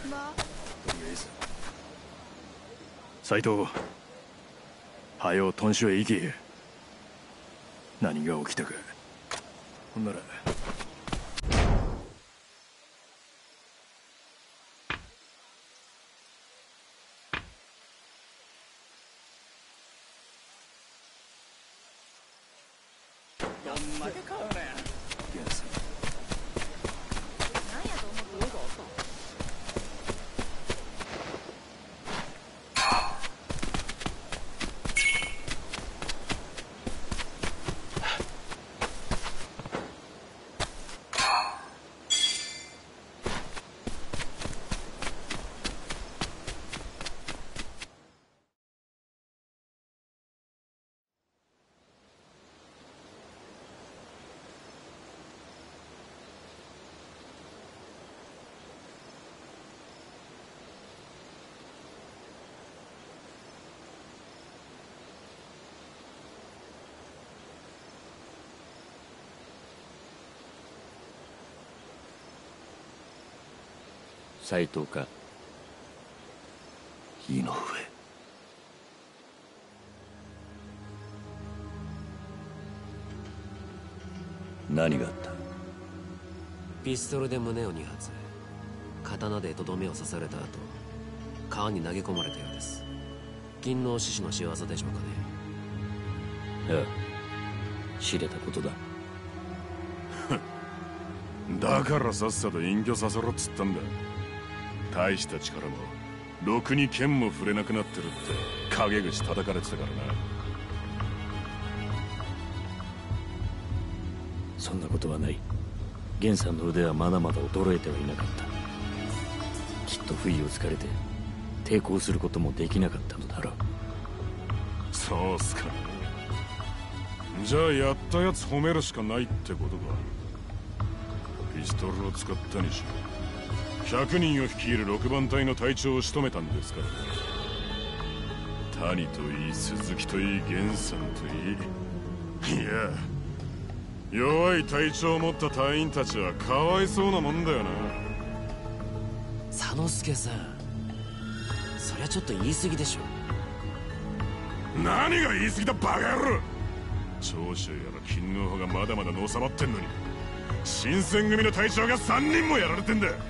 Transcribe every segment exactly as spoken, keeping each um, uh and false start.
斎藤、はよ豚舎へ行け。何が起きたか。ほんなら斎藤か。 井上。何があった？ ピストルで胸をに発、刀でとどめを刺された後、川に投げ込まれたようです。勤王獅子の仕業でしょうかね。 ああ、知れたことだ。 だからさっさと隠居させろっつったんだ。大した力もろくに剣も触れなくなってるって陰口叩かれてたからな。 そんなことはない。源さんの腕はまだまだ衰えてはいなかった。きっと不意をつかれて抵抗することもできなかったのだろう。 そうっすか。じゃあやったやつ褒めるしかないってことか。ピストルを使ったにしろひゃくにんを率いるろくばん隊の隊長を仕留めたんですからね。谷といい鈴木といい源さんといい、いや弱い隊長を持った隊員たちはかわいそうなもんだよな。 佐之助さん、そりゃちょっと言い過ぎでしょ。 何が言い過ぎだバカ野郎。長州やら勤皇派がまだまだのさばってんのに新選組の隊長がさんにんもやられてんだ。くれて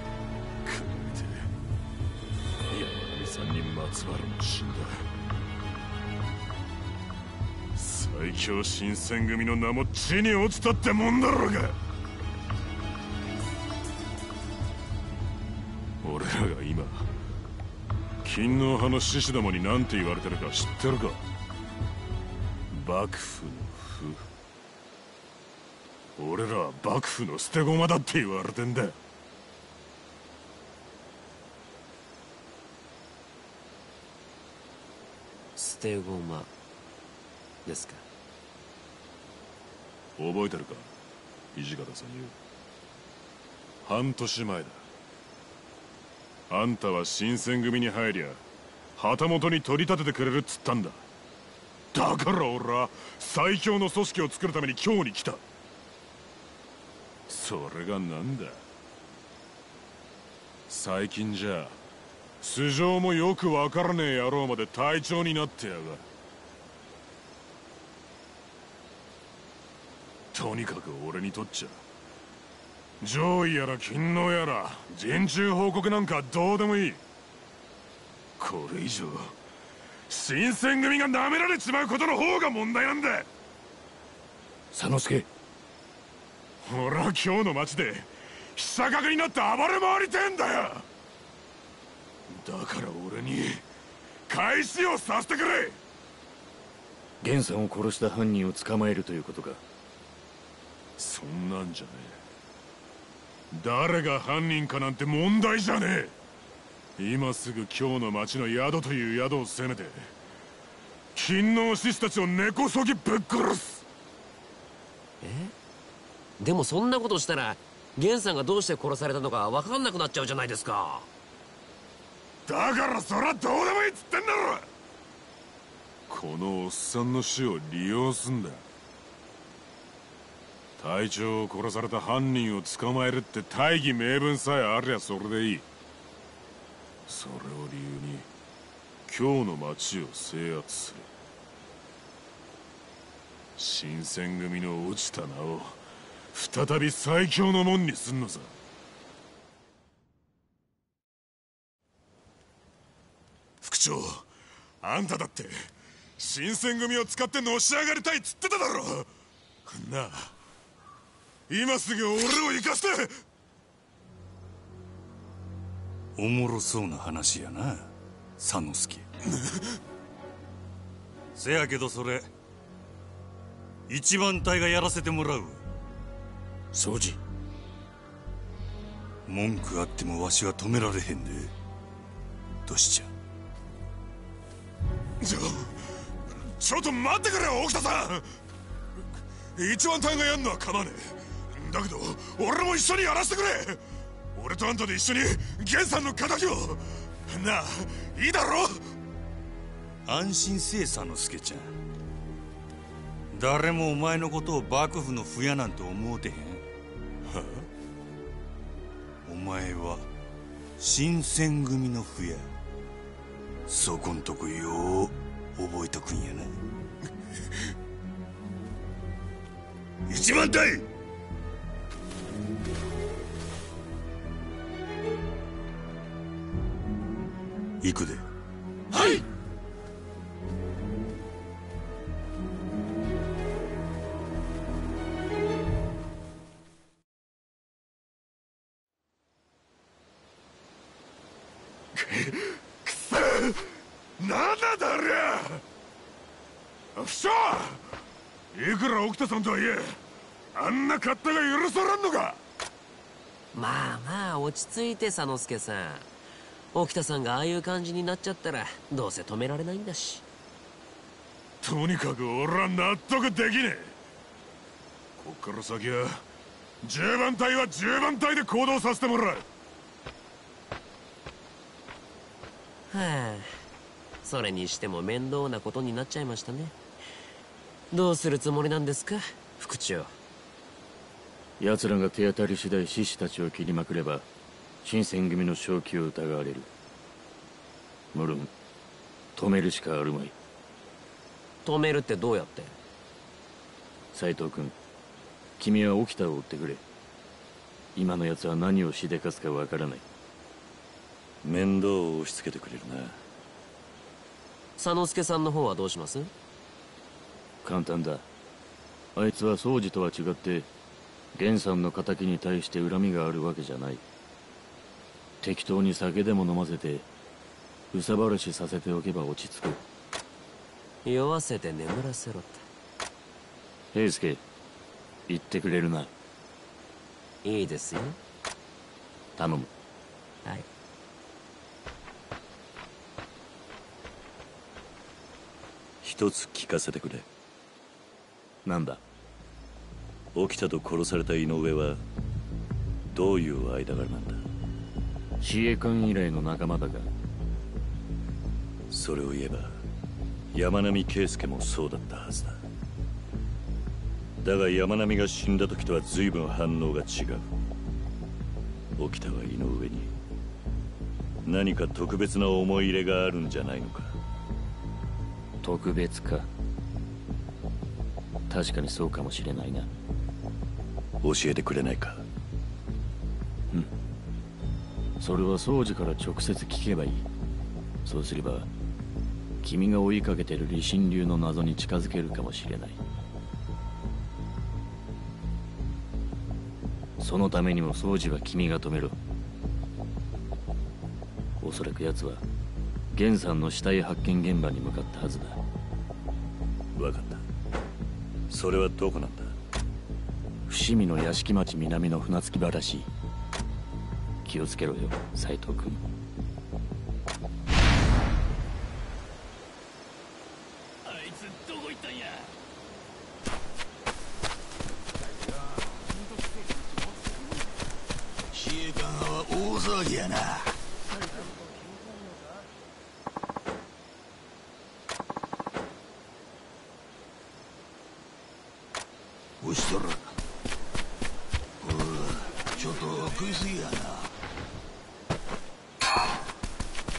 山上さんに松原も死んだ。最強新選組の名も地に落ちたってもんだろうが。俺らが今勤皇派の志士どもに何て言われてるか知ってるか。幕府の父。俺らは幕府の捨て駒だって言われてんだ。 捨て駒ですか。 覚えてるか土方さんよ。半年前だ。あんたは新選組に入りゃ旗本に取り立ててくれるっつったんだ。だから俺は最強の組織を作るために京に来た。それがなんだ。最近じゃ素性もよくわからねえ野郎まで隊長になってやがる。とにかく俺にとっちゃ上位やら勤皇やら陣中報告なんかどうでもいい。これ以上新選組が舐められちまうことの方が問題なんだ。 佐之助、 俺は今日の町で久かになって暴れ回りてんだよ。だから俺に返しをさせてくれ。 源さんを殺した犯人を捕まえるということか。 そんなんじゃねえ。誰が犯人かなんて問題じゃねえ。今すぐ今日の町の宿という宿を攻めて勤皇志士たちを根こそぎぶっ殺す。 えでもそんなことしたら源さんがどうして殺されたのか分かんなくなっちゃうじゃないですか。 だからそらどうでもいいっつってんだろ。このおっさんの死を利用すんだ。隊長を殺された犯人を捕まえるって大義名分さえありゃそれでいい。 それを理由に今日の町を制圧する。新選組の落ちた名を再び最強の門にすんのさ。副長、あんただって新選組を使ってのし上がりたいっつってただろ。なあ、今すぐ俺を行かせて。 おもろそうな話やな、佐之助。せやけどそれ一番隊がやらせてもらう。 宗次、 文句あってもわしは止められへんで。どうしちゃ。 ちょちょっと待ってくれよ沖田さん。一番隊がやんのは構わねえ。だけど俺も一緒にやらせてくれ。俺とあんたで一緒に源さんの敵を。なあ、いいだろ。 安心せえ佐之助ちゃん。誰もお前のことを幕府の不やなんて思うてへん。はあ、お前は新選組の不や。そこんとこよう覚えとくんやな。一番隊、行くで。 はい。くそ、なんだだありゃ。副長、いくら沖田さんとはいえあんな勝手が許されんのか。 まあまあ落ち着いて佐之助さん。沖田さんがああいう感じになっちゃったらどうせ止められないんだし。 とにかく俺は納得できねえ。こっから先はじゅうばん隊はじゅうばん隊で行動させてもらう。 はあ、それにしても面倒なことになっちゃいましたね。どうするつもりなんですか、副長。 奴らが手当たり次第志士たちを切りまくれば新選組の正気を疑われる。無論止めるしかあるまい。 止めるってどうやって。 斉藤君、君は沖田を追ってくれ。今の奴は何をしでかすかわからない。 面倒を押し付けてくれるな。 佐之助さんの方はどうします。 簡単だ。あいつは宗次とは違って源さんの敵に対して恨みがあるわけじゃない。適当に酒でも飲ませて憂さ晴らしさせておけば落ち着く。 酔わせて眠らせろって。 平助、言ってくれるな。 いいですよ。 頼む。 はい。 一つ聞かせてくれ。 なんだ。 沖田と殺された井上はどういう間柄なんだ。 自衛官以来の仲間だが。 それを言えば山並圭介もそうだったはずだ。だが山並が死んだ時とは随分反応が違う。沖田は井上に何か特別な思い入れがあるんじゃないのか。 特別か。確かにそうかもしれないな。 教えてくれないか。 うん。それは宗次から直接聞けばいい。そうすれば君が追いかけてる李信流の謎に近づけるかもしれない。そのためにも宗次は君が止めろ。おそらく奴は源さんの死体発見現場に向かったはずだ。 分かった。それはどこなんだ。 伏見の屋敷町南の船着き場らしい。気をつけろよ、斉藤君。 あいつどこ行ったんや。 自衛官派は大騒ぎやな。おしとら。おい、ちょっと食いすぎやな。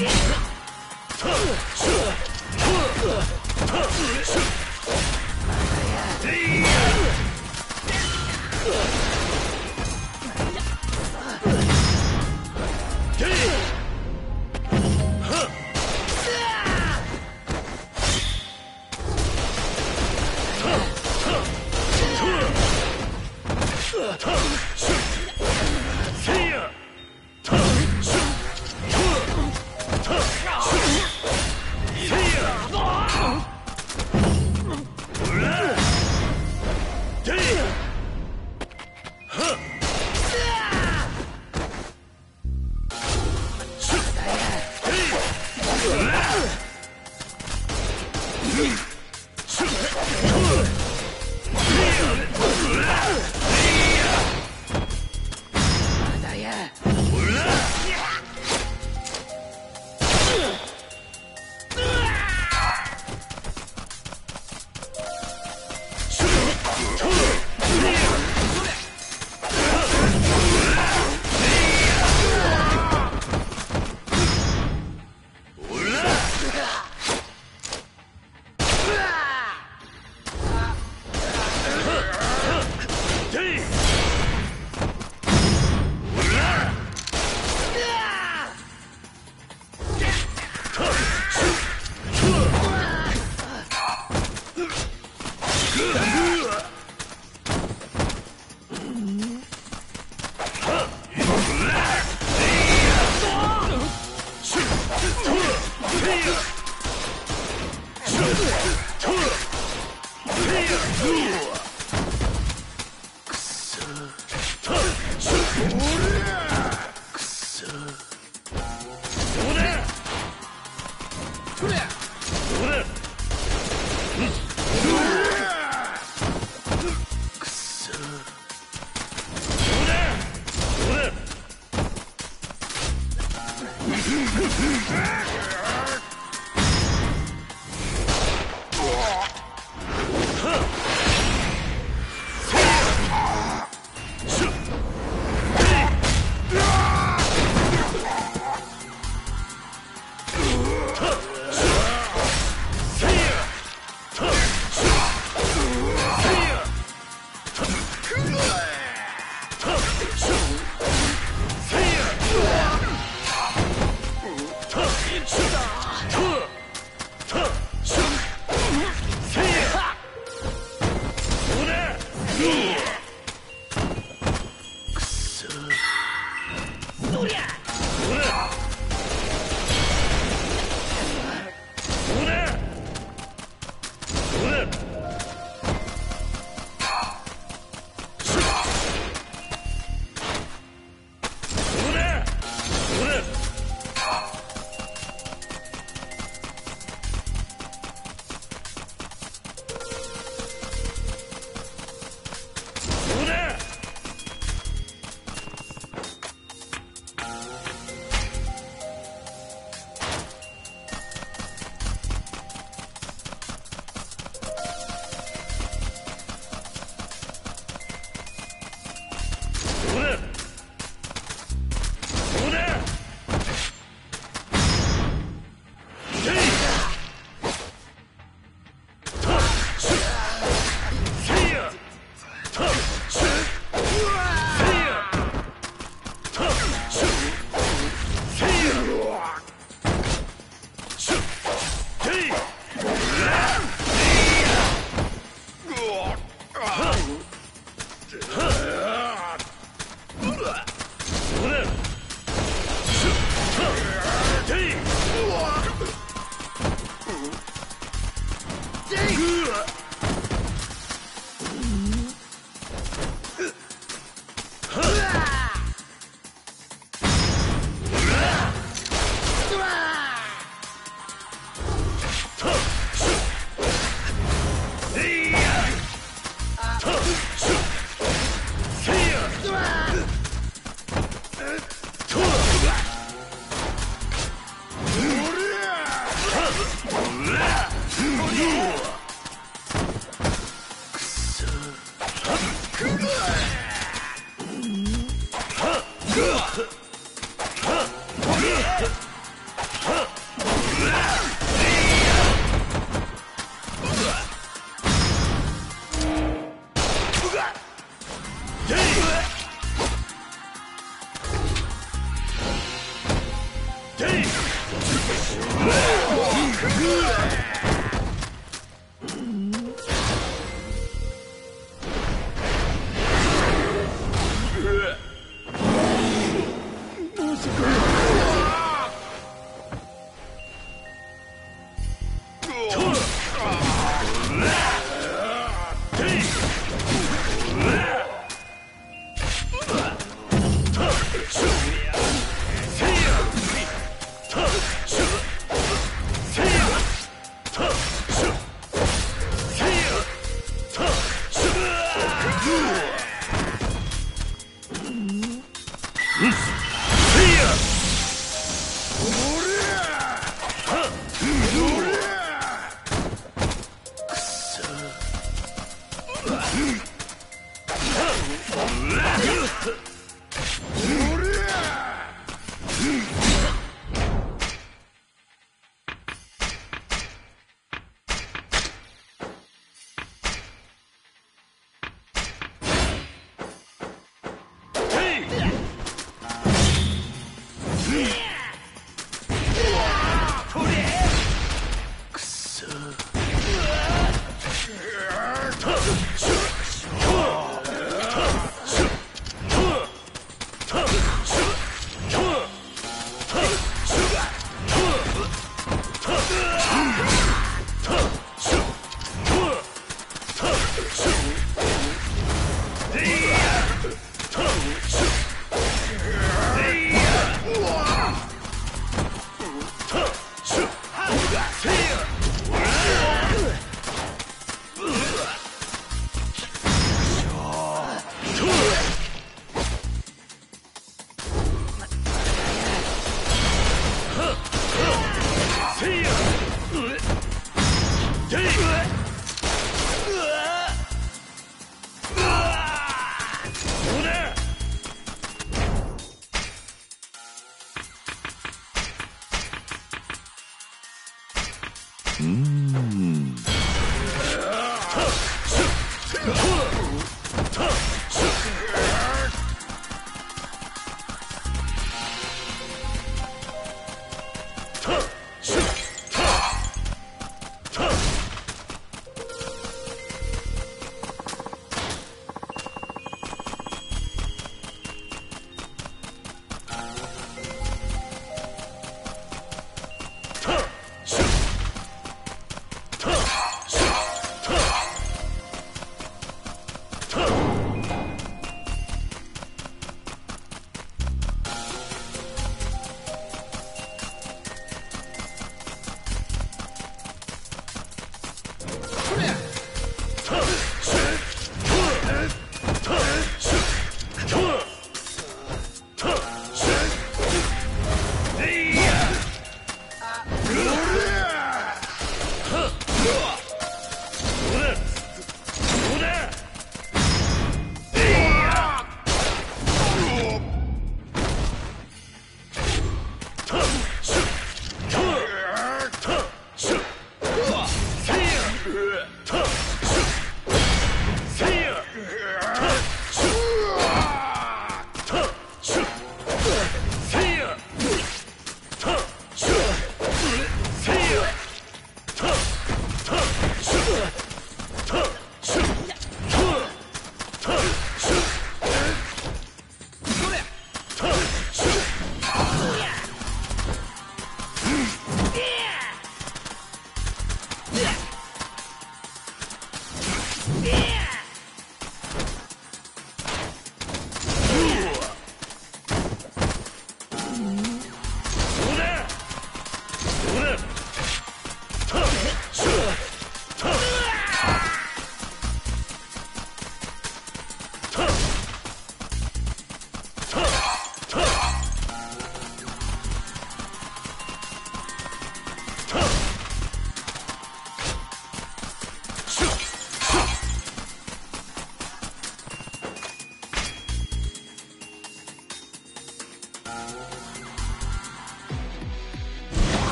It's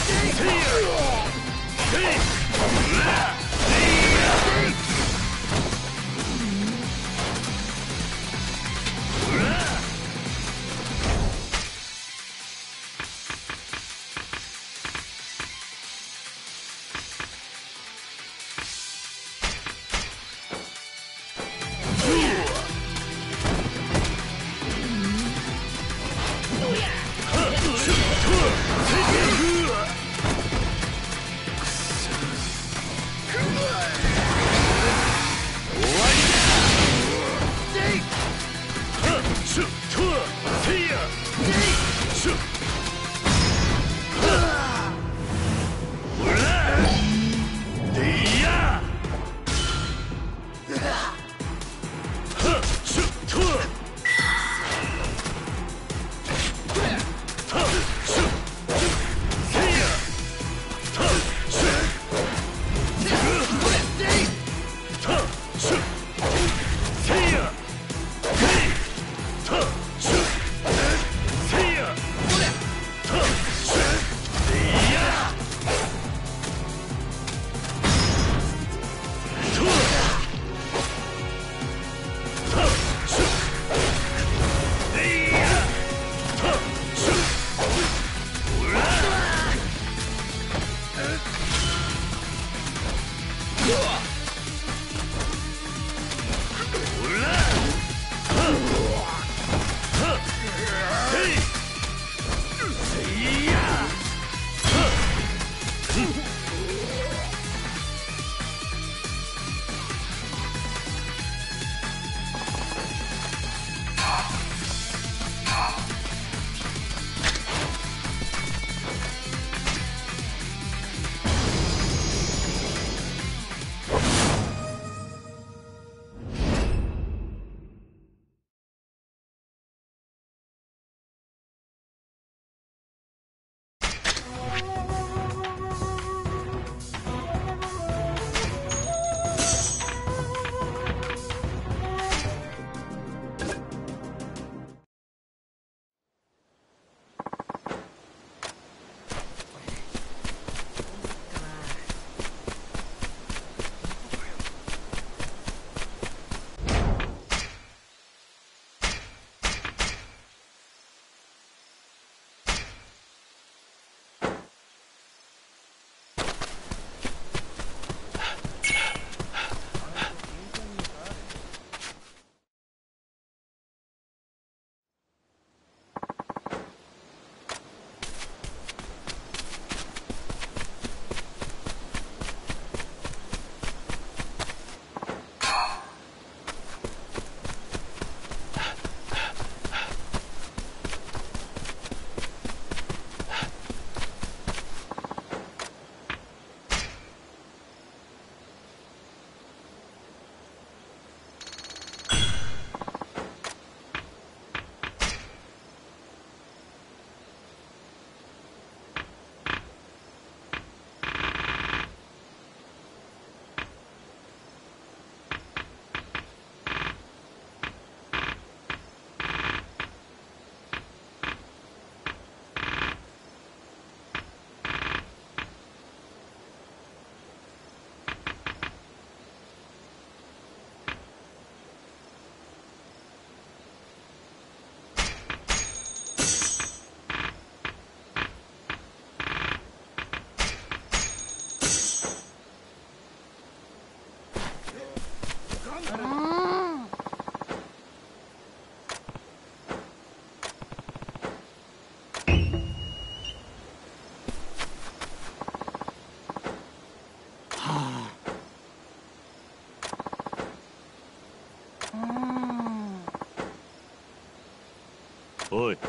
おい。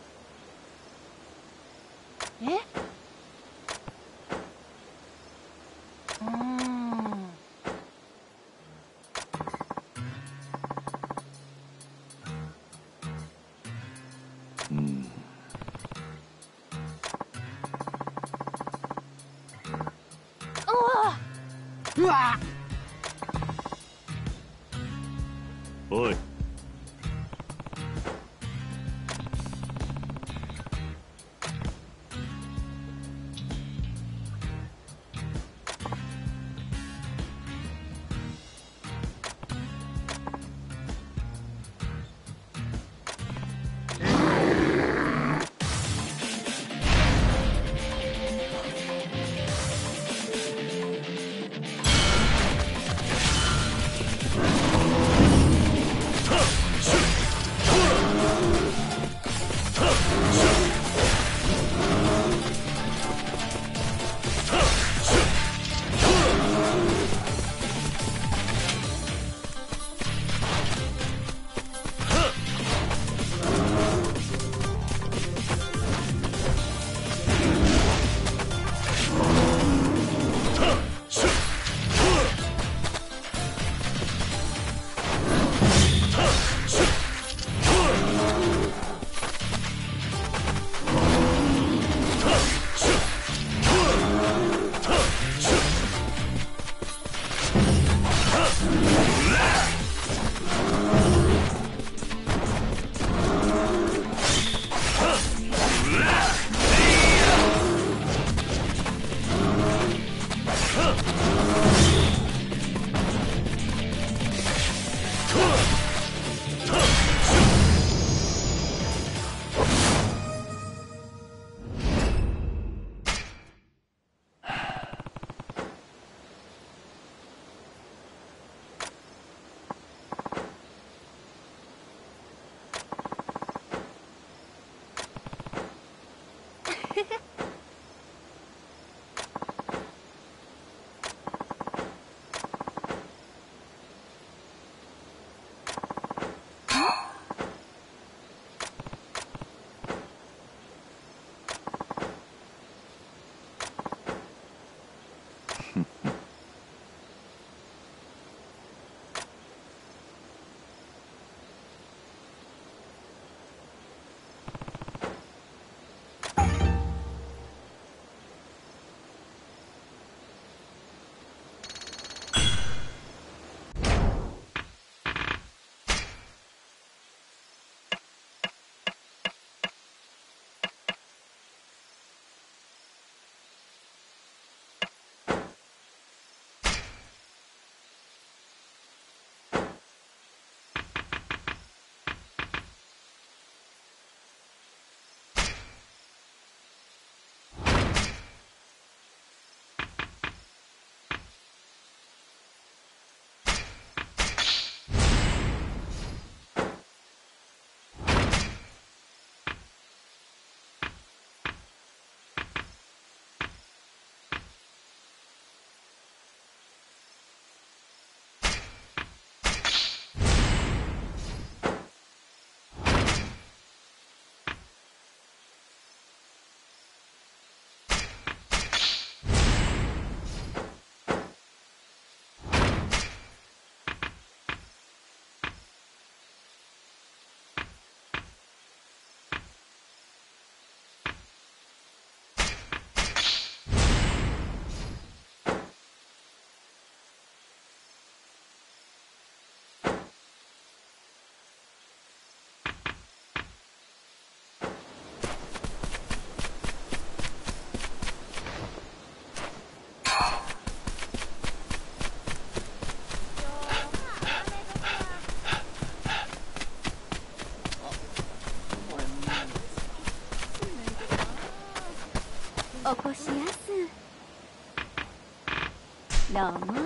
え？うーん。 うん。 うわ！ おい。 起こしやす。どうも。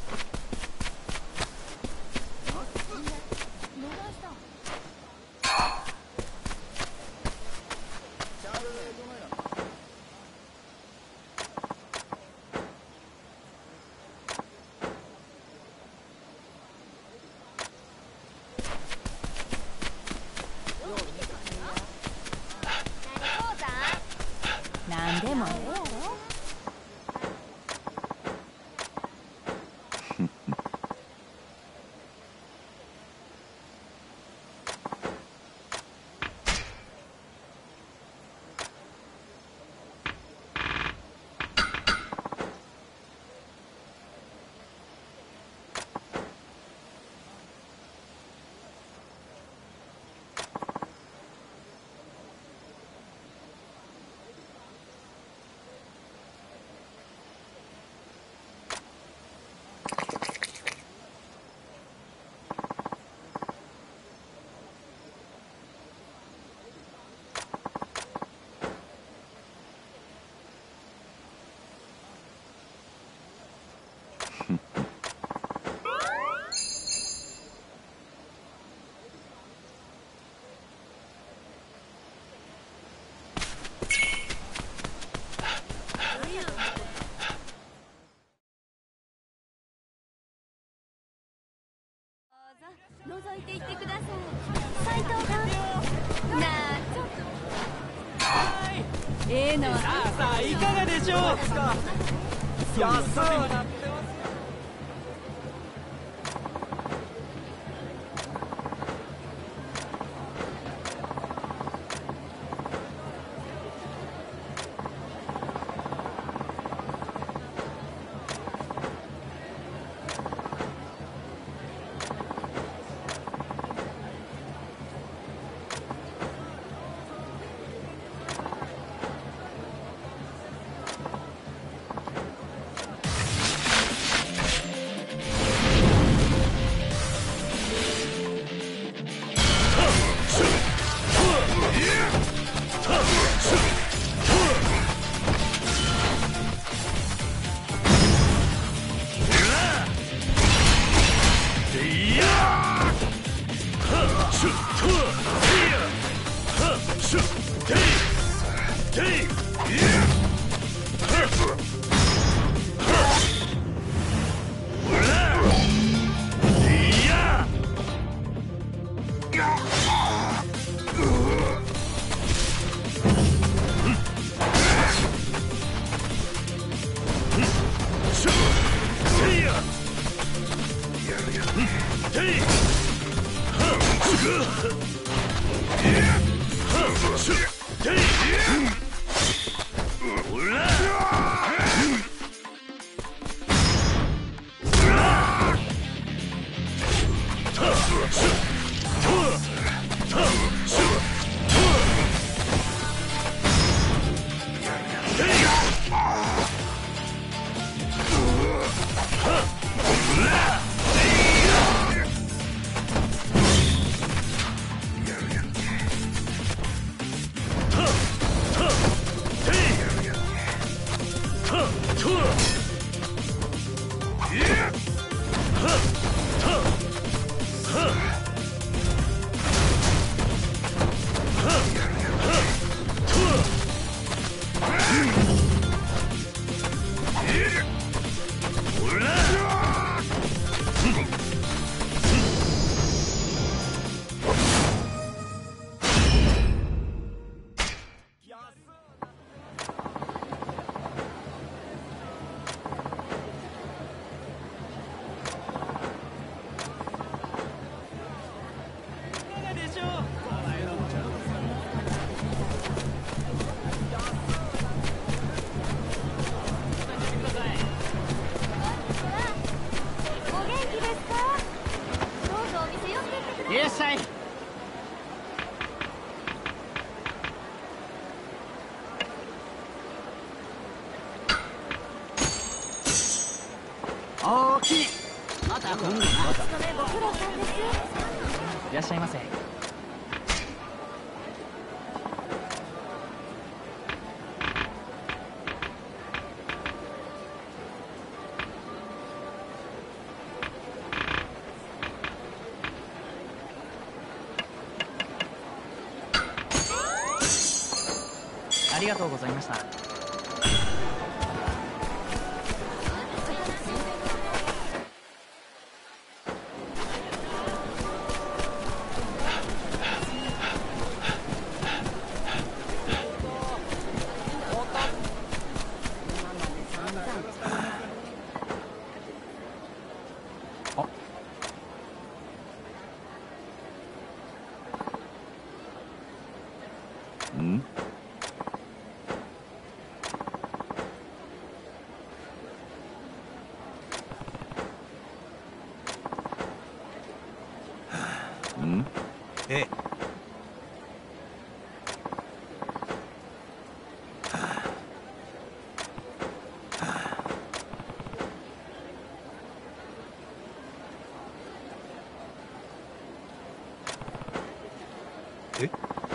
なんでもええやろ。覗いていってください。斉藤さん。なあ、ちょっと。はい。ええのは。さあさあ、いかがでしょう。安そうなってます。いらっしゃい。大きい。また今度な。お勤めご苦労さんです。いらっしゃいませ。 りがとうございました。 ん？ん？ ええ。え？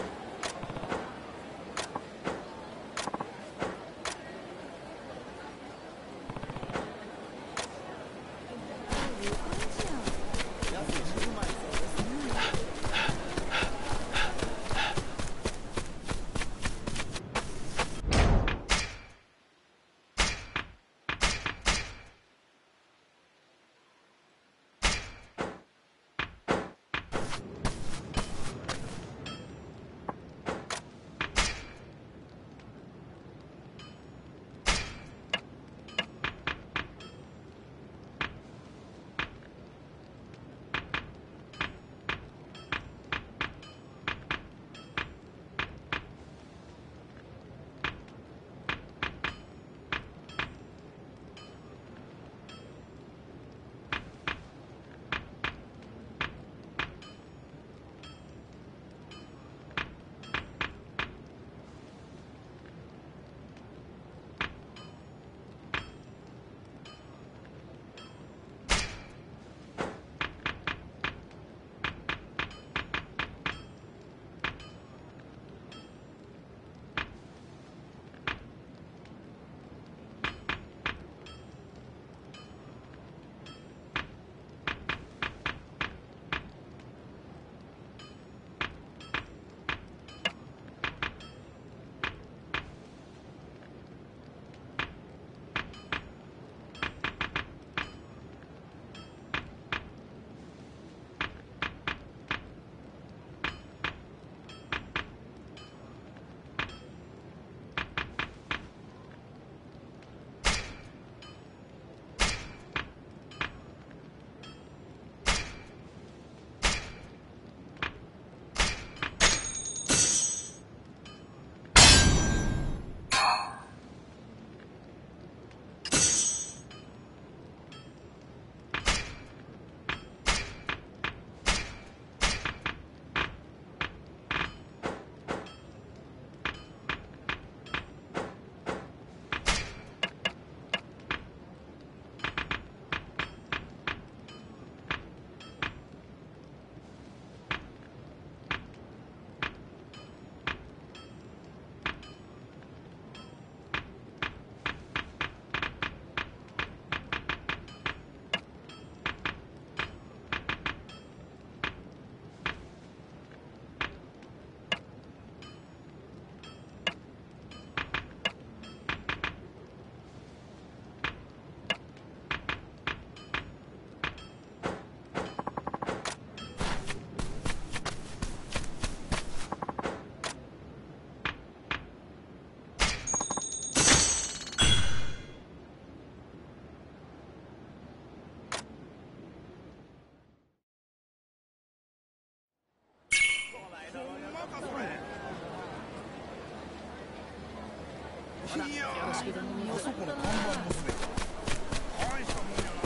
いやー、あそこの看板もすべて大したもんやな。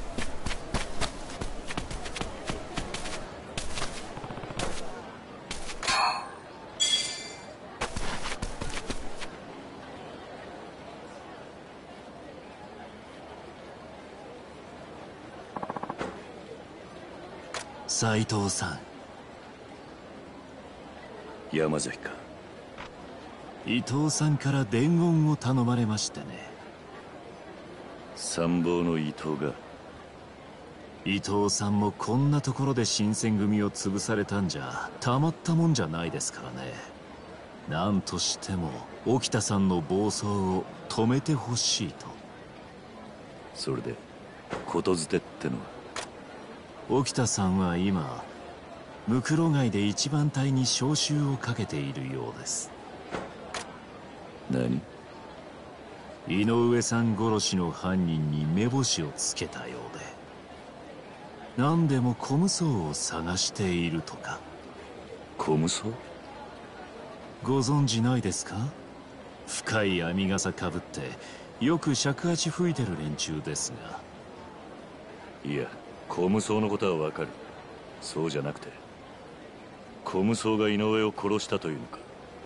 斉藤さん。 山崎か。 伊藤さんから伝言を頼まれましてね。 参謀の伊藤が。 伊藤さんもこんなところで新選組を潰されたんじゃたまったもんじゃないですからね。 何としても沖田さんの暴走を止めてほしいと。 それでことづてってのは？ 沖田さんは今ムクロ街で一番隊に招集をかけているようです。 何？ 井上さん殺しの犯人に目星をつけたようで、何でも小無双を探しているとか。 小無双？ ご存知ないですか？深い網笠かぶってよく尺八吹いてる連中ですが。 いや、小無双のことはわかる。そうじゃなくて、小無双が井上を殺したというのか？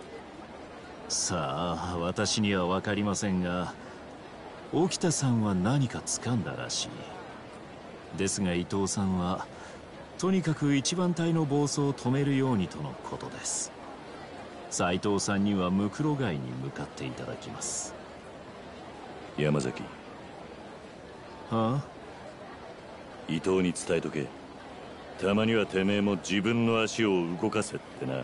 さあ、私には分かりませんが、沖田さんは何か掴んだらしい。ですが伊藤さんはとにかく一番隊の暴走を止めるようにとのことです。斉藤さんにはムクロ街に向かっていただきます。 山崎。 はあ？ 伊藤に伝えとけ。たまにはてめえも自分の足を動かせってな。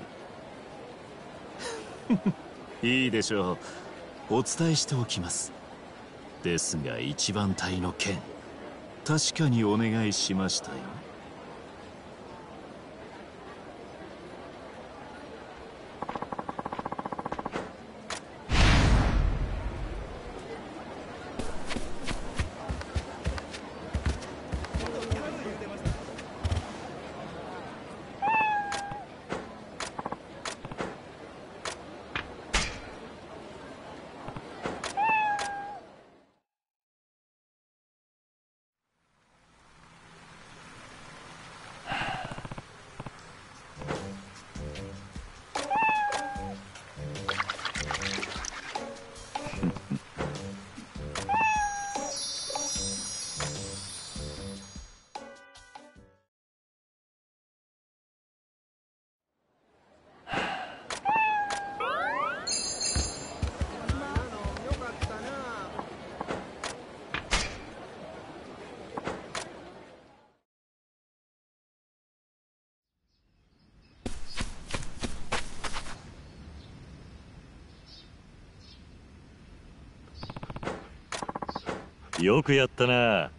いいでしょう。お伝えしておきます。ですが一番隊の件、確かにお願いしましたよ。 よくやったな。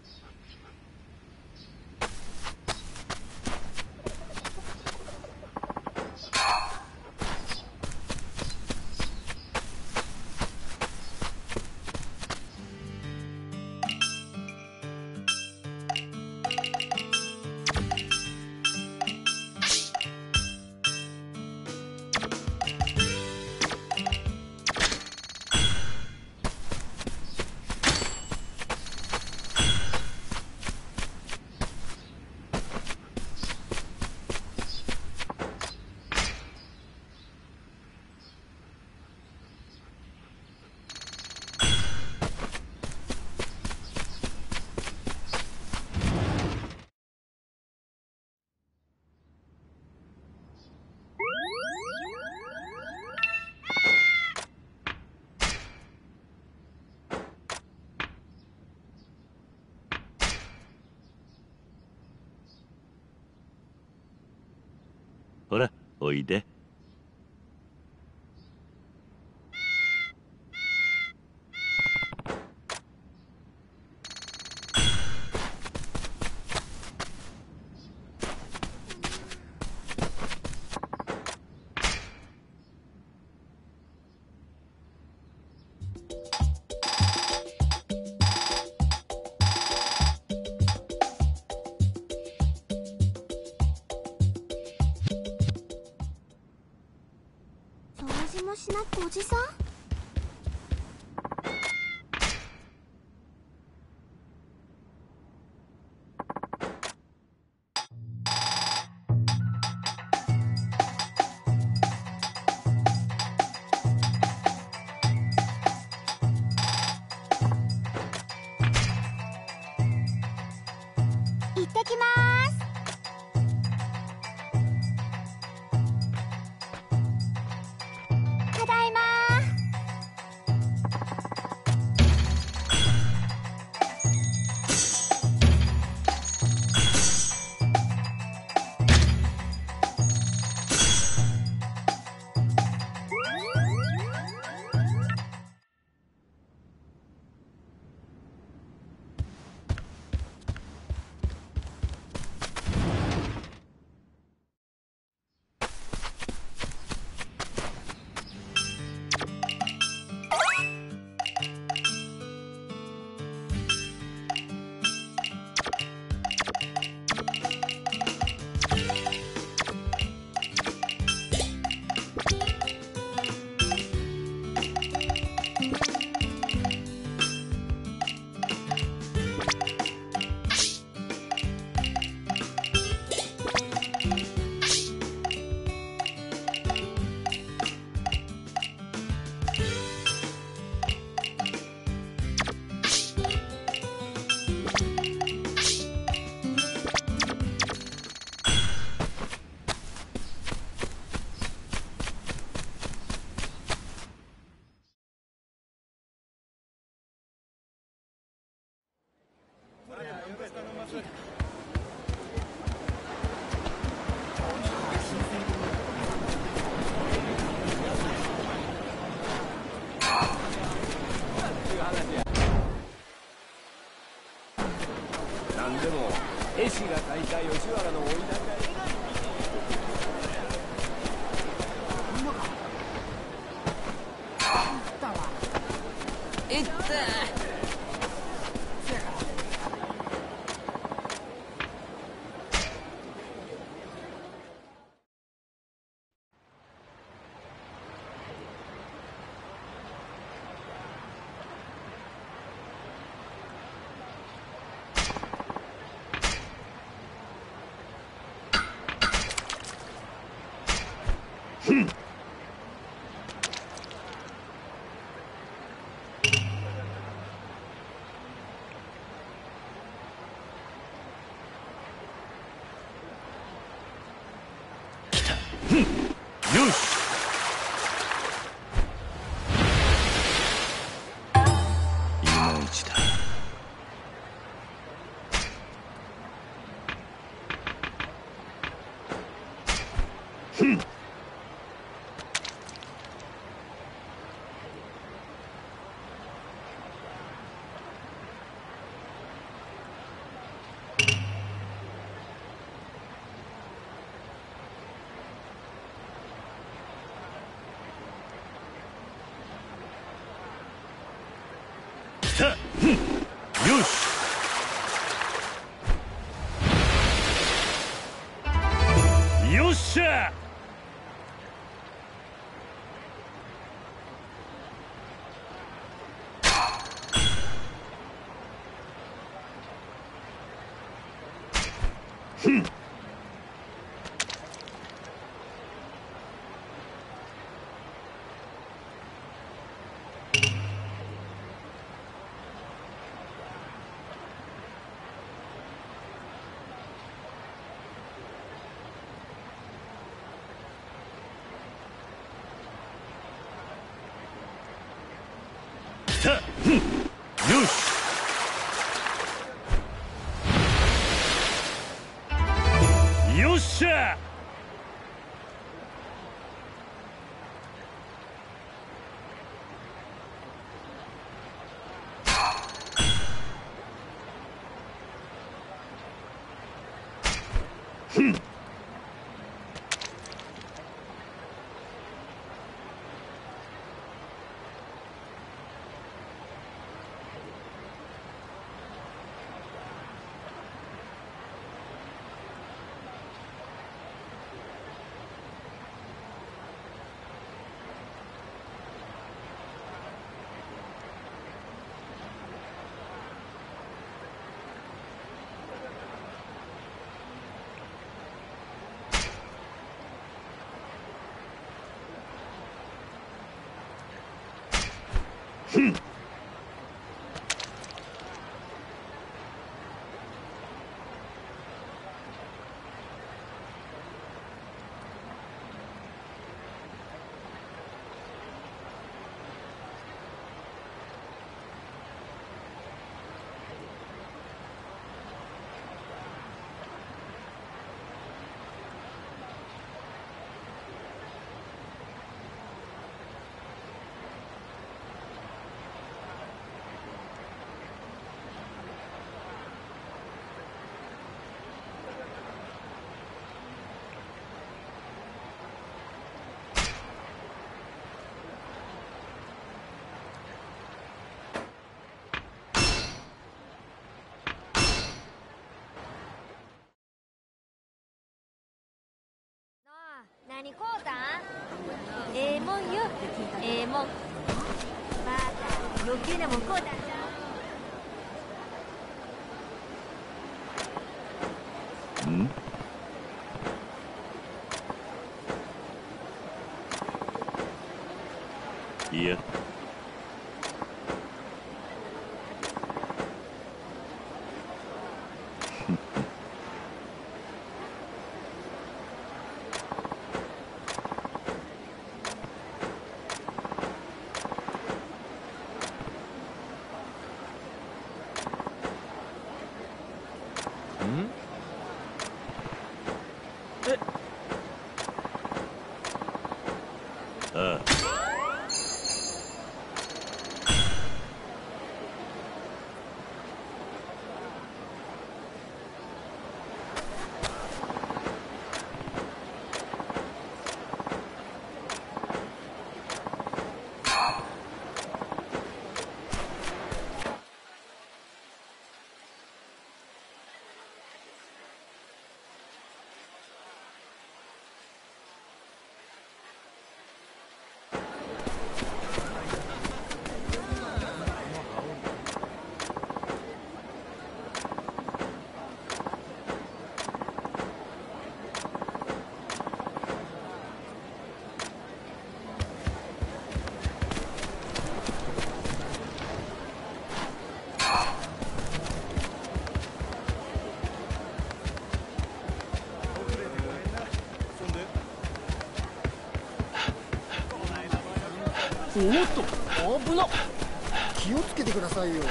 ほら、おいで。 掃除もしなくおじさん？行ってきまーす。ただいまー。 でも絵師が描いた吉原の追い高いったよし。いまいちだ。ふん。さあ、ふん。よし。よっしゃ。ふん。さあ、ふん。よし。よっしゃ。ふん。ふん。 何こうたん？ええもんよ。ええもん。また余計なもんこうたんちゃう？ ん？いや。ああ。 おっと危なっ。 気をつけてくださいよ。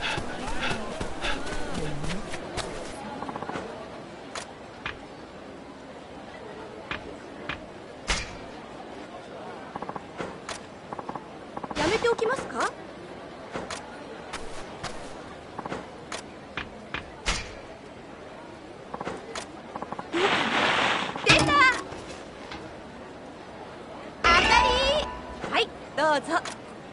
やめておきますか？出た！当たり！はい、どうぞ。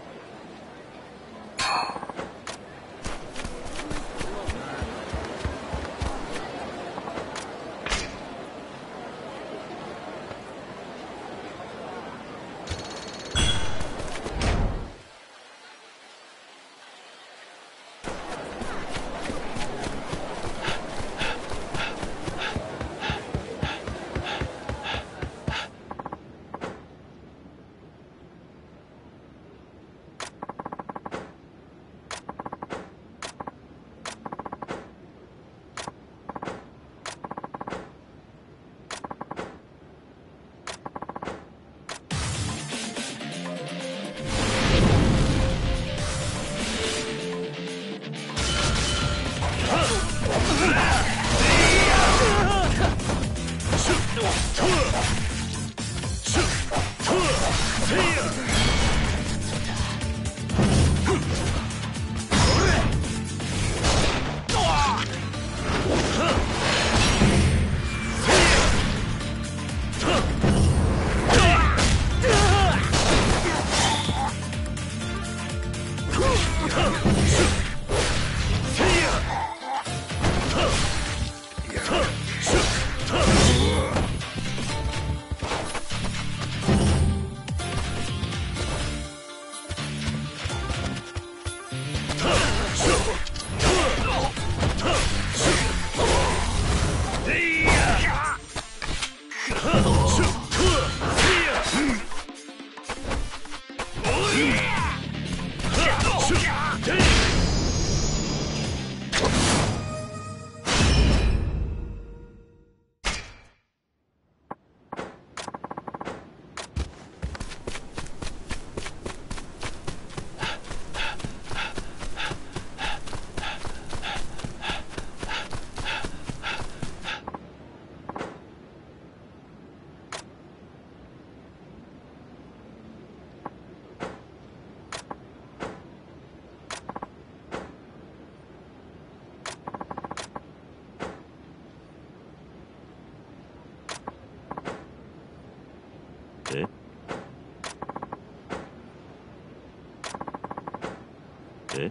え？え？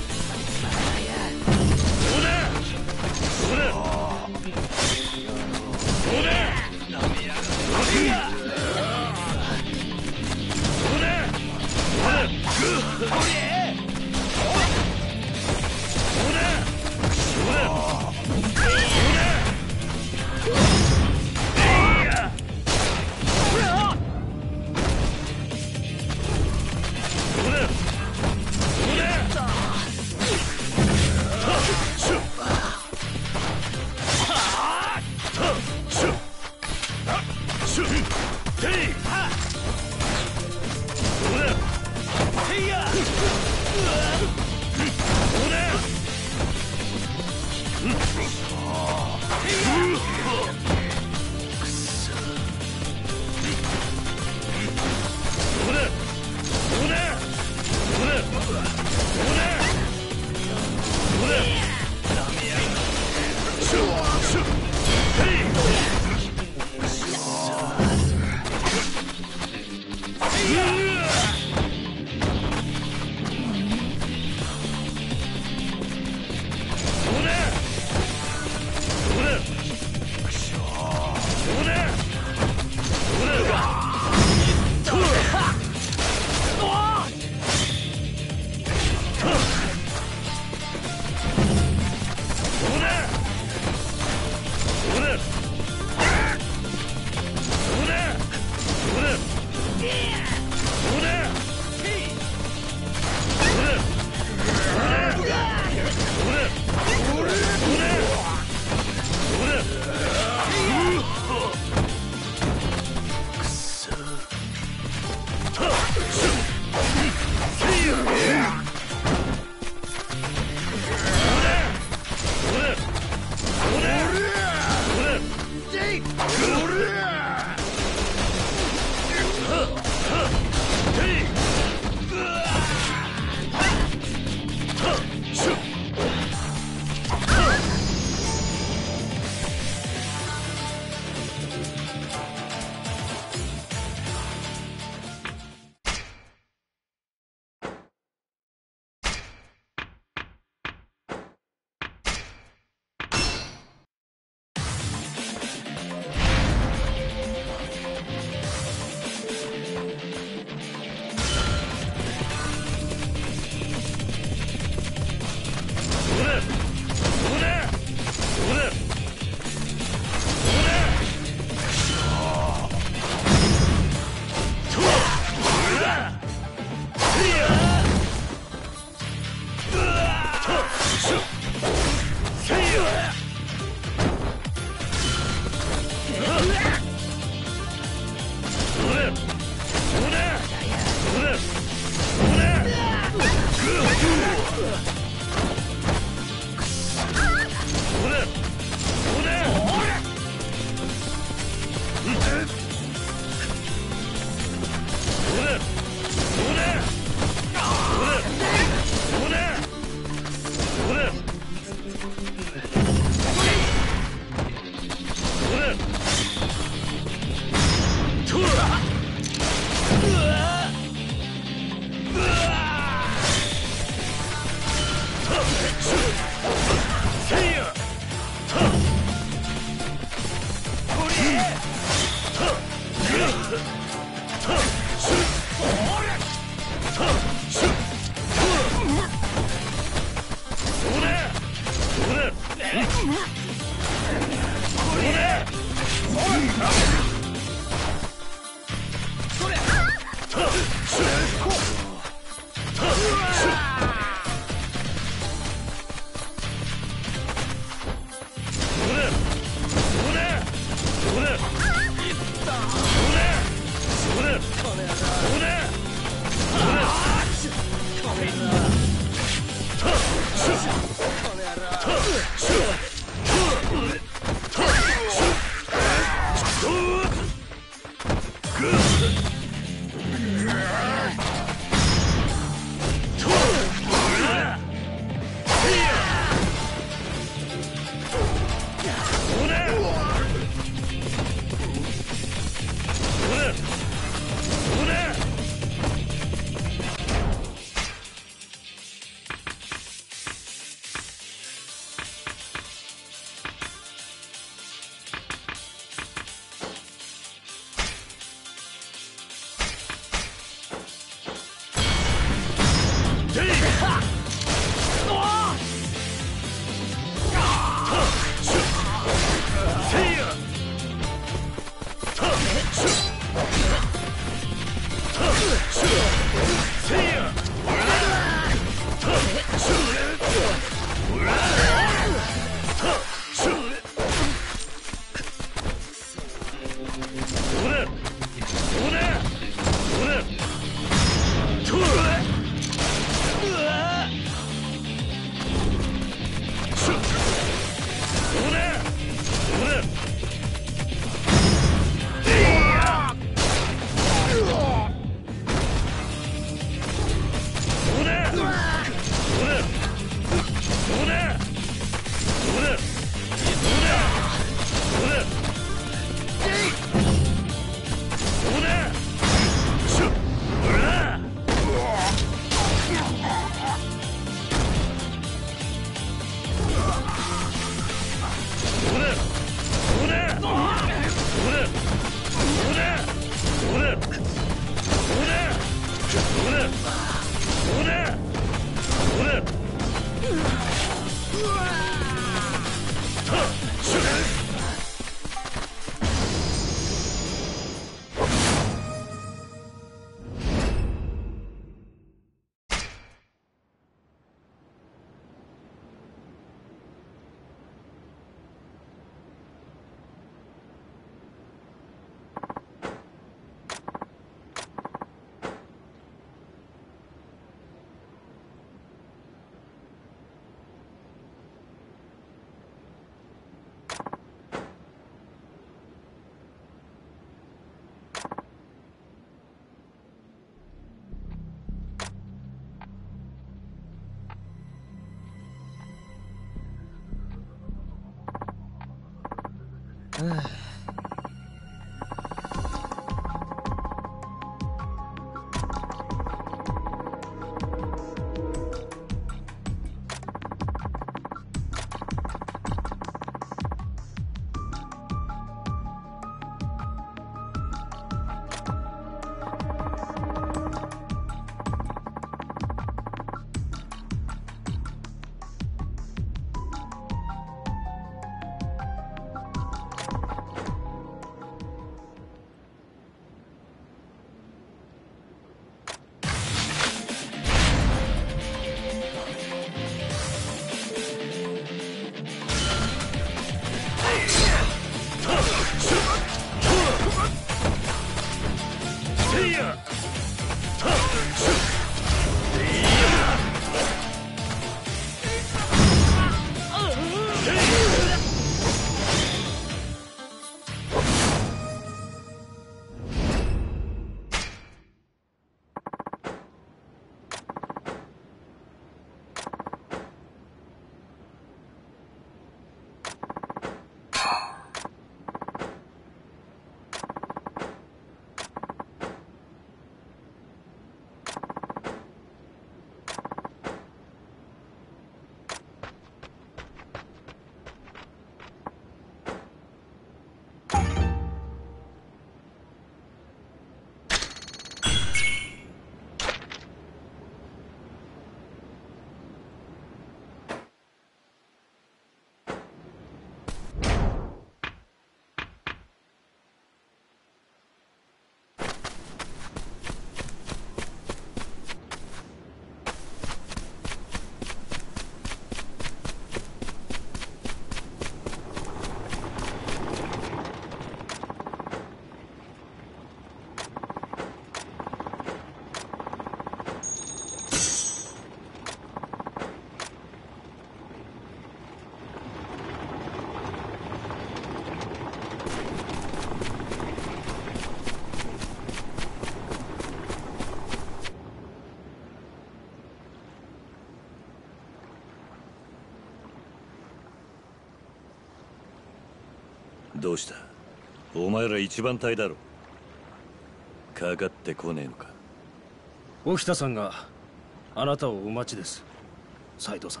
どうした？お前ら一番隊だろ。かかってこねえのか？ 沖田さんがあなたをお待ちです、斉藤さん。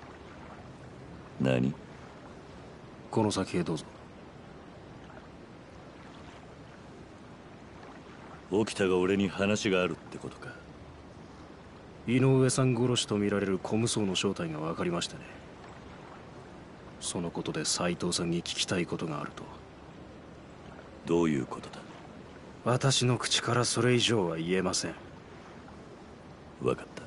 何？ この先へどうぞ。 沖田が俺に話があるってことか？ 井上さん殺しと見られる小無双の正体が分かりましたね。そのことで斉藤さんに聞きたいことがあると。 どういうことだ？ 私の口からそれ以上は言えません。 分かった。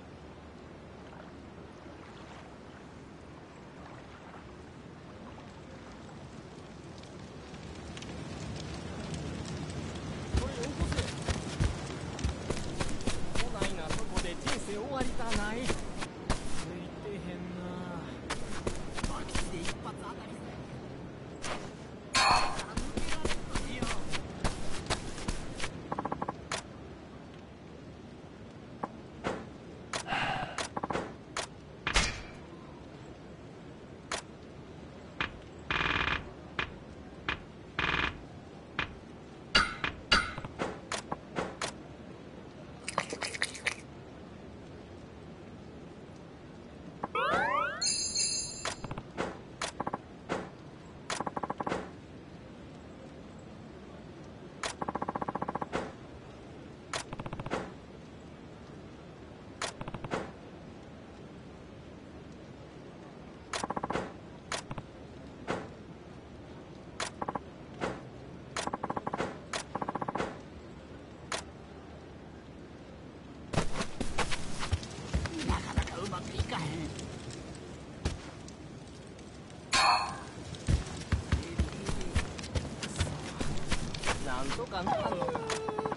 なんとかならんのか。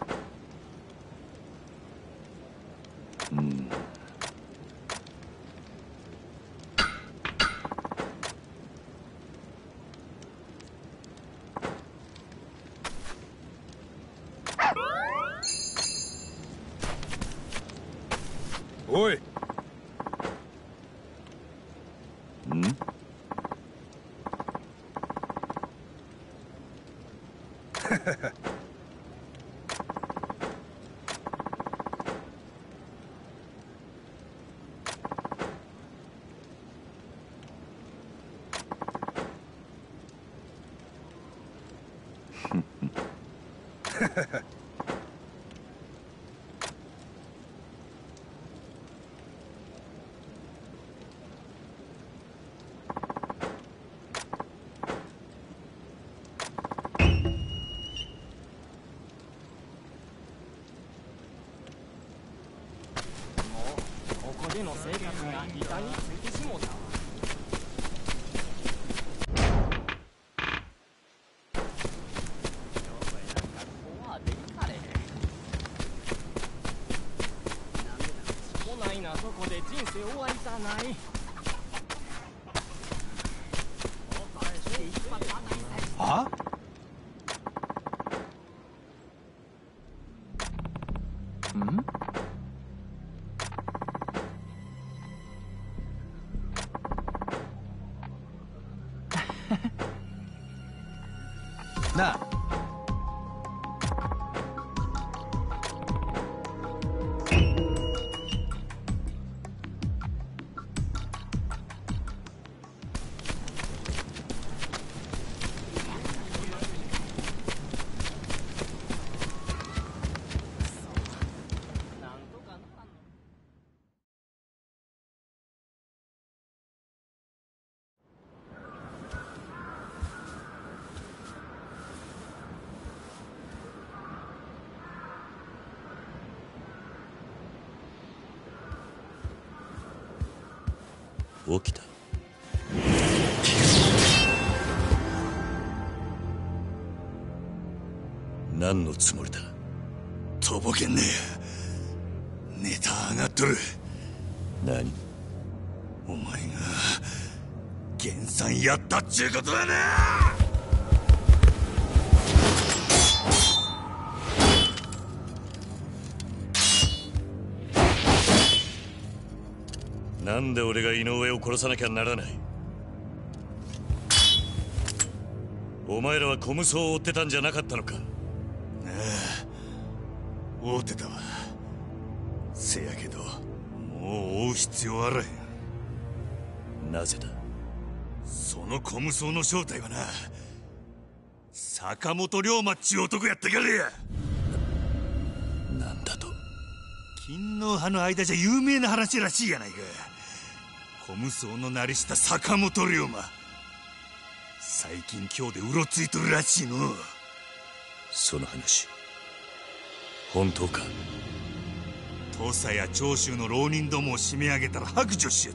うんおい。 んここでの生活が板についてしもうた。こないなとこで人生終わりたない。 は？ん？なあ。 起きた。何のつもりだ？ とぼけんねえ。ネタ上がっとる。 何？ お前が減産やったっちゅうことだな。 なんで俺が井上を殺さなきゃならない？ お前らは小無双を追ってたんじゃなかったのか。 ああ、追ってたわ。せやけどもう追う必要あらへん。なぜだ。 その小無双の正体はな、坂本龍馬っちゅう男やったからや。 な、なんだと。 勤皇派の間じゃ有名な話らしいやないか。小無双の成りした坂本龍馬、最近今日でうろついとるらしいの。 その話本当か。 土佐や長州の浪人どもを締め上げたら白状しよった。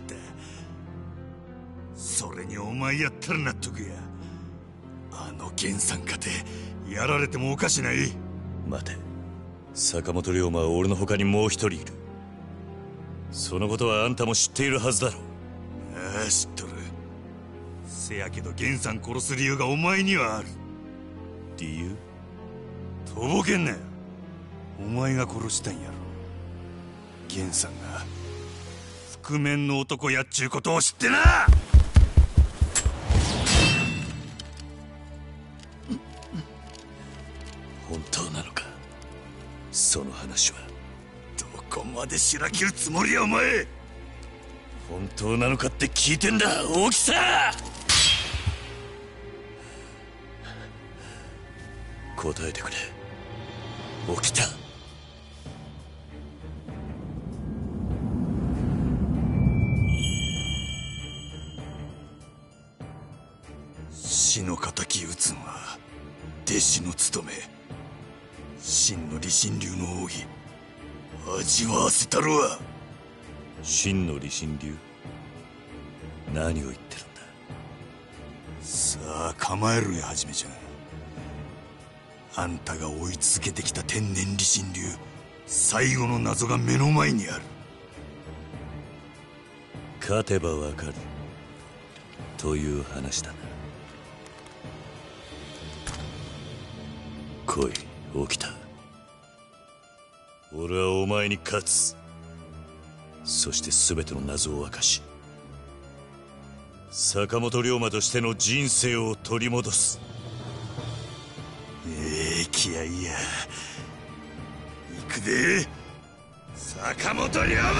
それにお前やったら納得や。あの源さんかてやられてもおかしない。 待て、坂本龍馬は俺の他にもう一人いる。そのことはあんたも知っているはずだろう。 ああ、知っとる。せやけど源さん殺す理由がお前にはある。 理由？ とぼけんなよ。お前が殺したんやろ。源さんが覆面の男やっちゅうことを知ってな。 本当なのか、その話は。 どこまでしら切るつもりやお前。 本当なのかって聞いてんだ、大きさ。答えてくれ、起きた。 死の敵討つんは弟子の務め。真の李信流の奥義味わわせたるわ。 真の李信流、何を言ってるんだ。 さあ構えるやはじめちゃん。あんたが追い続けてきた天然李信流、最後の謎が目の前にある。 勝てばわかるという話だな。来い、起きた。俺はお前に勝つ。そして全ての謎を明かし、坂本龍馬としての人生を取り戻す。 ええ気合いや。行くで坂本龍馬。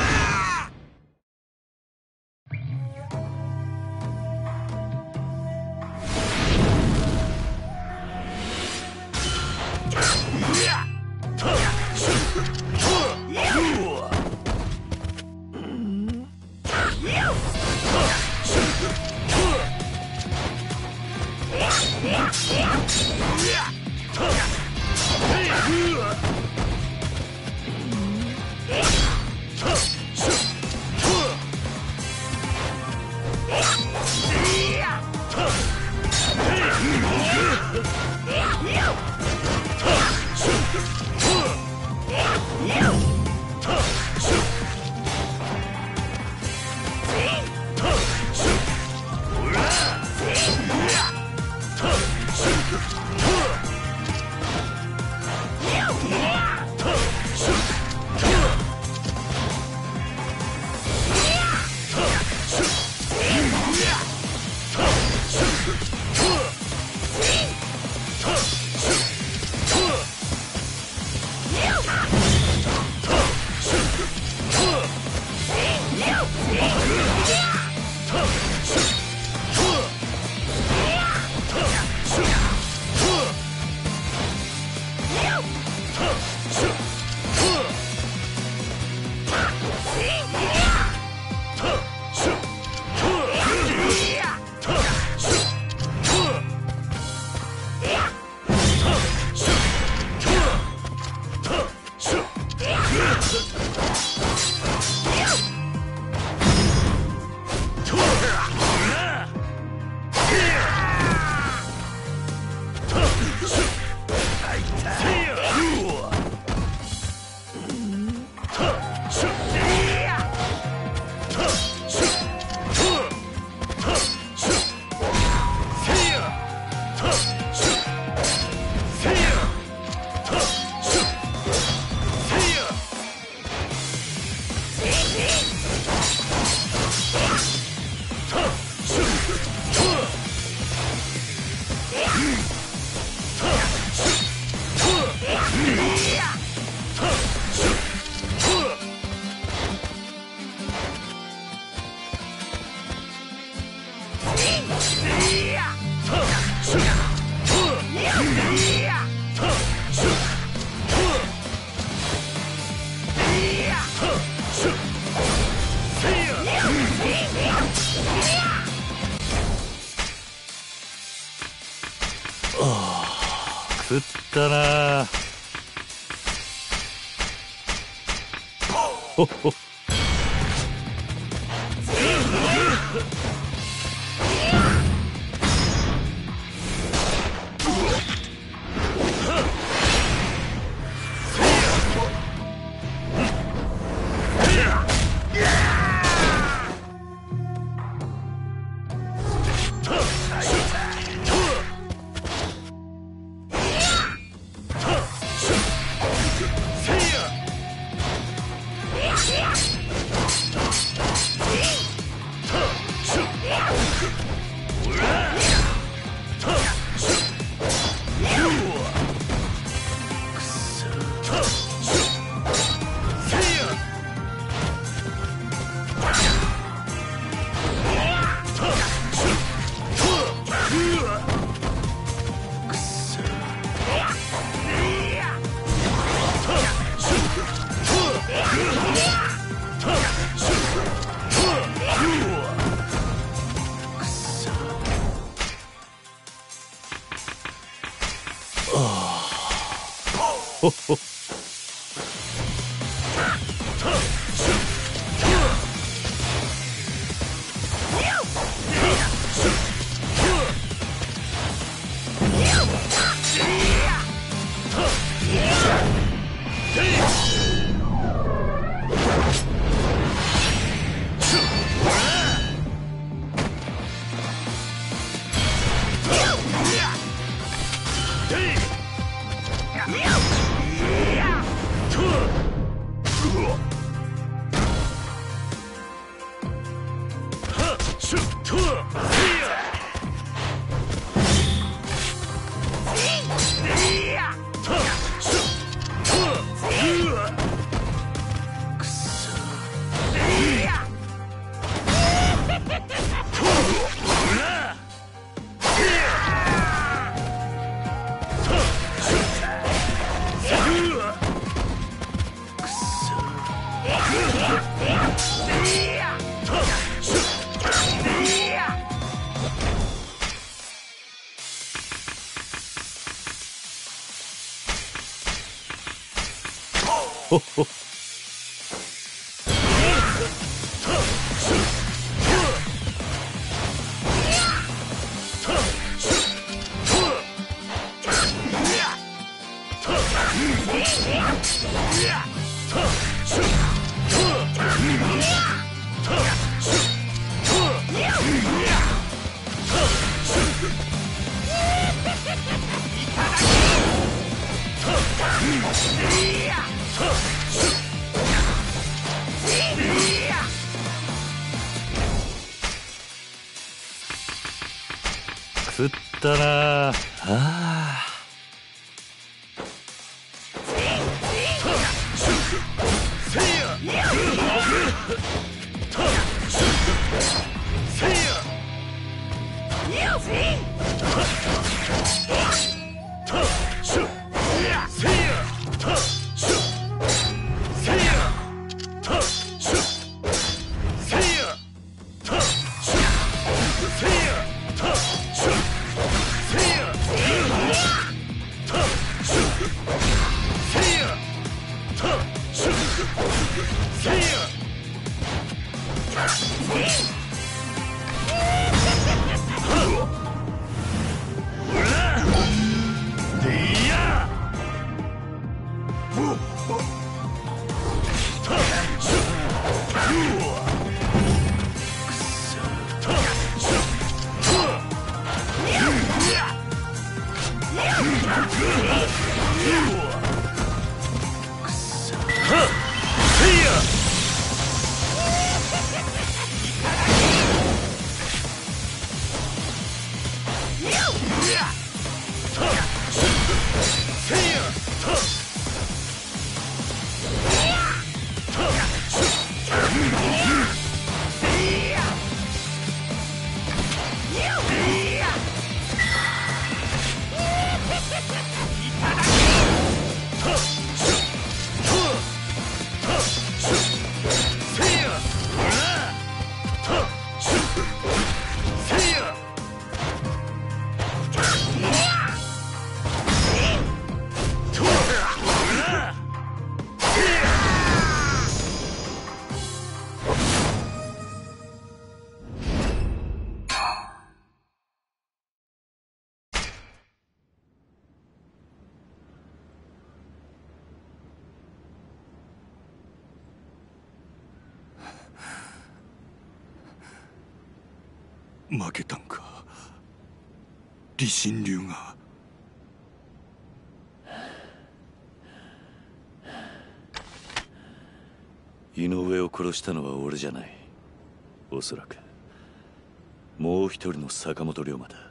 Yeah! ったな。ほほっ。ほほっ。ほほっ。食ったなあ。あ。 せや負けたんか、李信龍が。 井上を殺したのは俺じゃない。おそらくもう一人の坂本龍馬だ。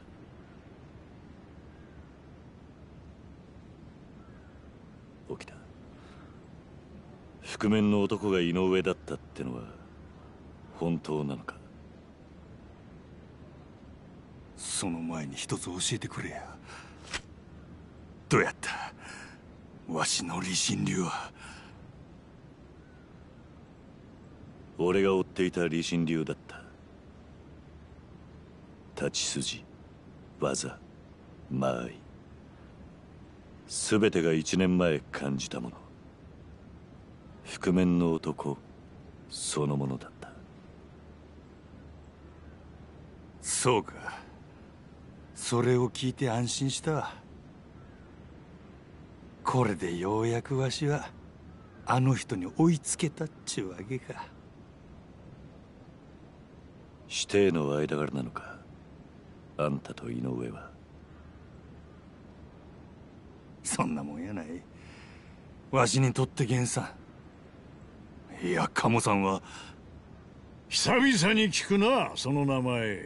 起きた。覆面の男が井上だったってのは本当なのか？ その前に一つ教えてくれや。どうやったわしの李信龍は。 俺が追っていた李信龍だった。立ち筋、技、間合い、全てが一年前感じたもの。覆面の男そのものだった。 そうか、それを聞いて安心した。これでようやくわしはあの人に追いつけたっちゅうわけか。 師弟の間柄なのか、あんたと井上は。 そんなもんやない。わしにとって源さん、いや鴨さんは。 久々に聞くな、その名前。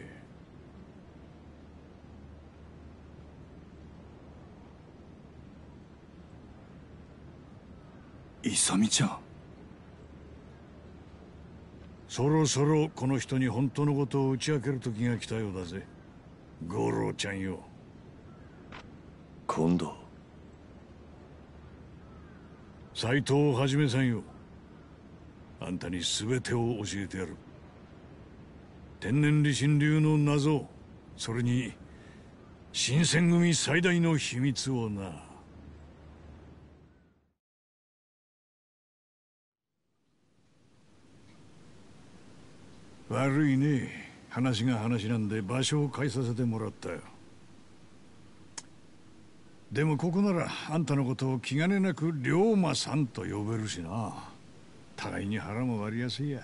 勇ちゃん。 そろそろこの人に本当のことを打ち明ける時が来たようだぜ、五郎ちゃんよ。 今度斎藤はじめさんよ、あんたに全てを教えてやる。天然理心流の謎、それに新選組最大の秘密をな。悪いね、話が話なんで場所を変えさせてもらったよ。でもここならあんたのことを気兼ねなく龍馬さんと呼べるしな。互いに腹も割りやすいや。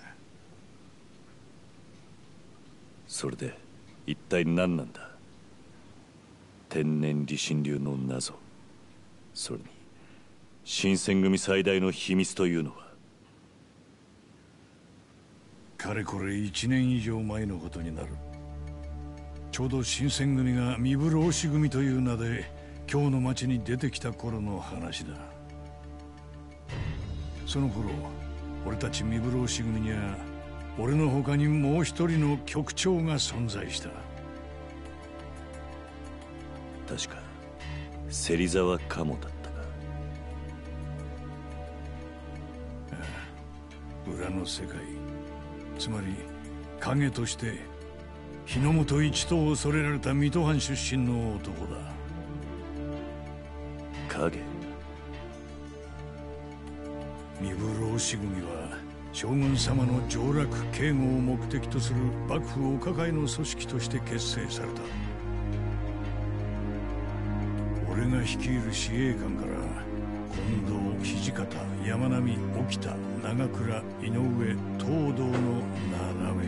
それで一体何なんだ、天然理心流の謎、それに新選組最大の秘密というのは。 かれこれ一年以上前のことになる。ちょうど新選組が三風浪士組という名で京の町に出てきた頃の話だ。その頃俺たち三風浪士組には俺の他にもう一人の局長が存在した。 確か芹沢鴨だったか。 ああ、裏の世界、つまり影として日の本一と恐れられた水戸藩出身の男だ。 影？ 三風浪士組は将軍様の上洛警護を目的とする幕府お抱えの組織として結成された。俺が率いる司令官から近藤、土方、山並、沖田、長倉、井上、東堂のななめい。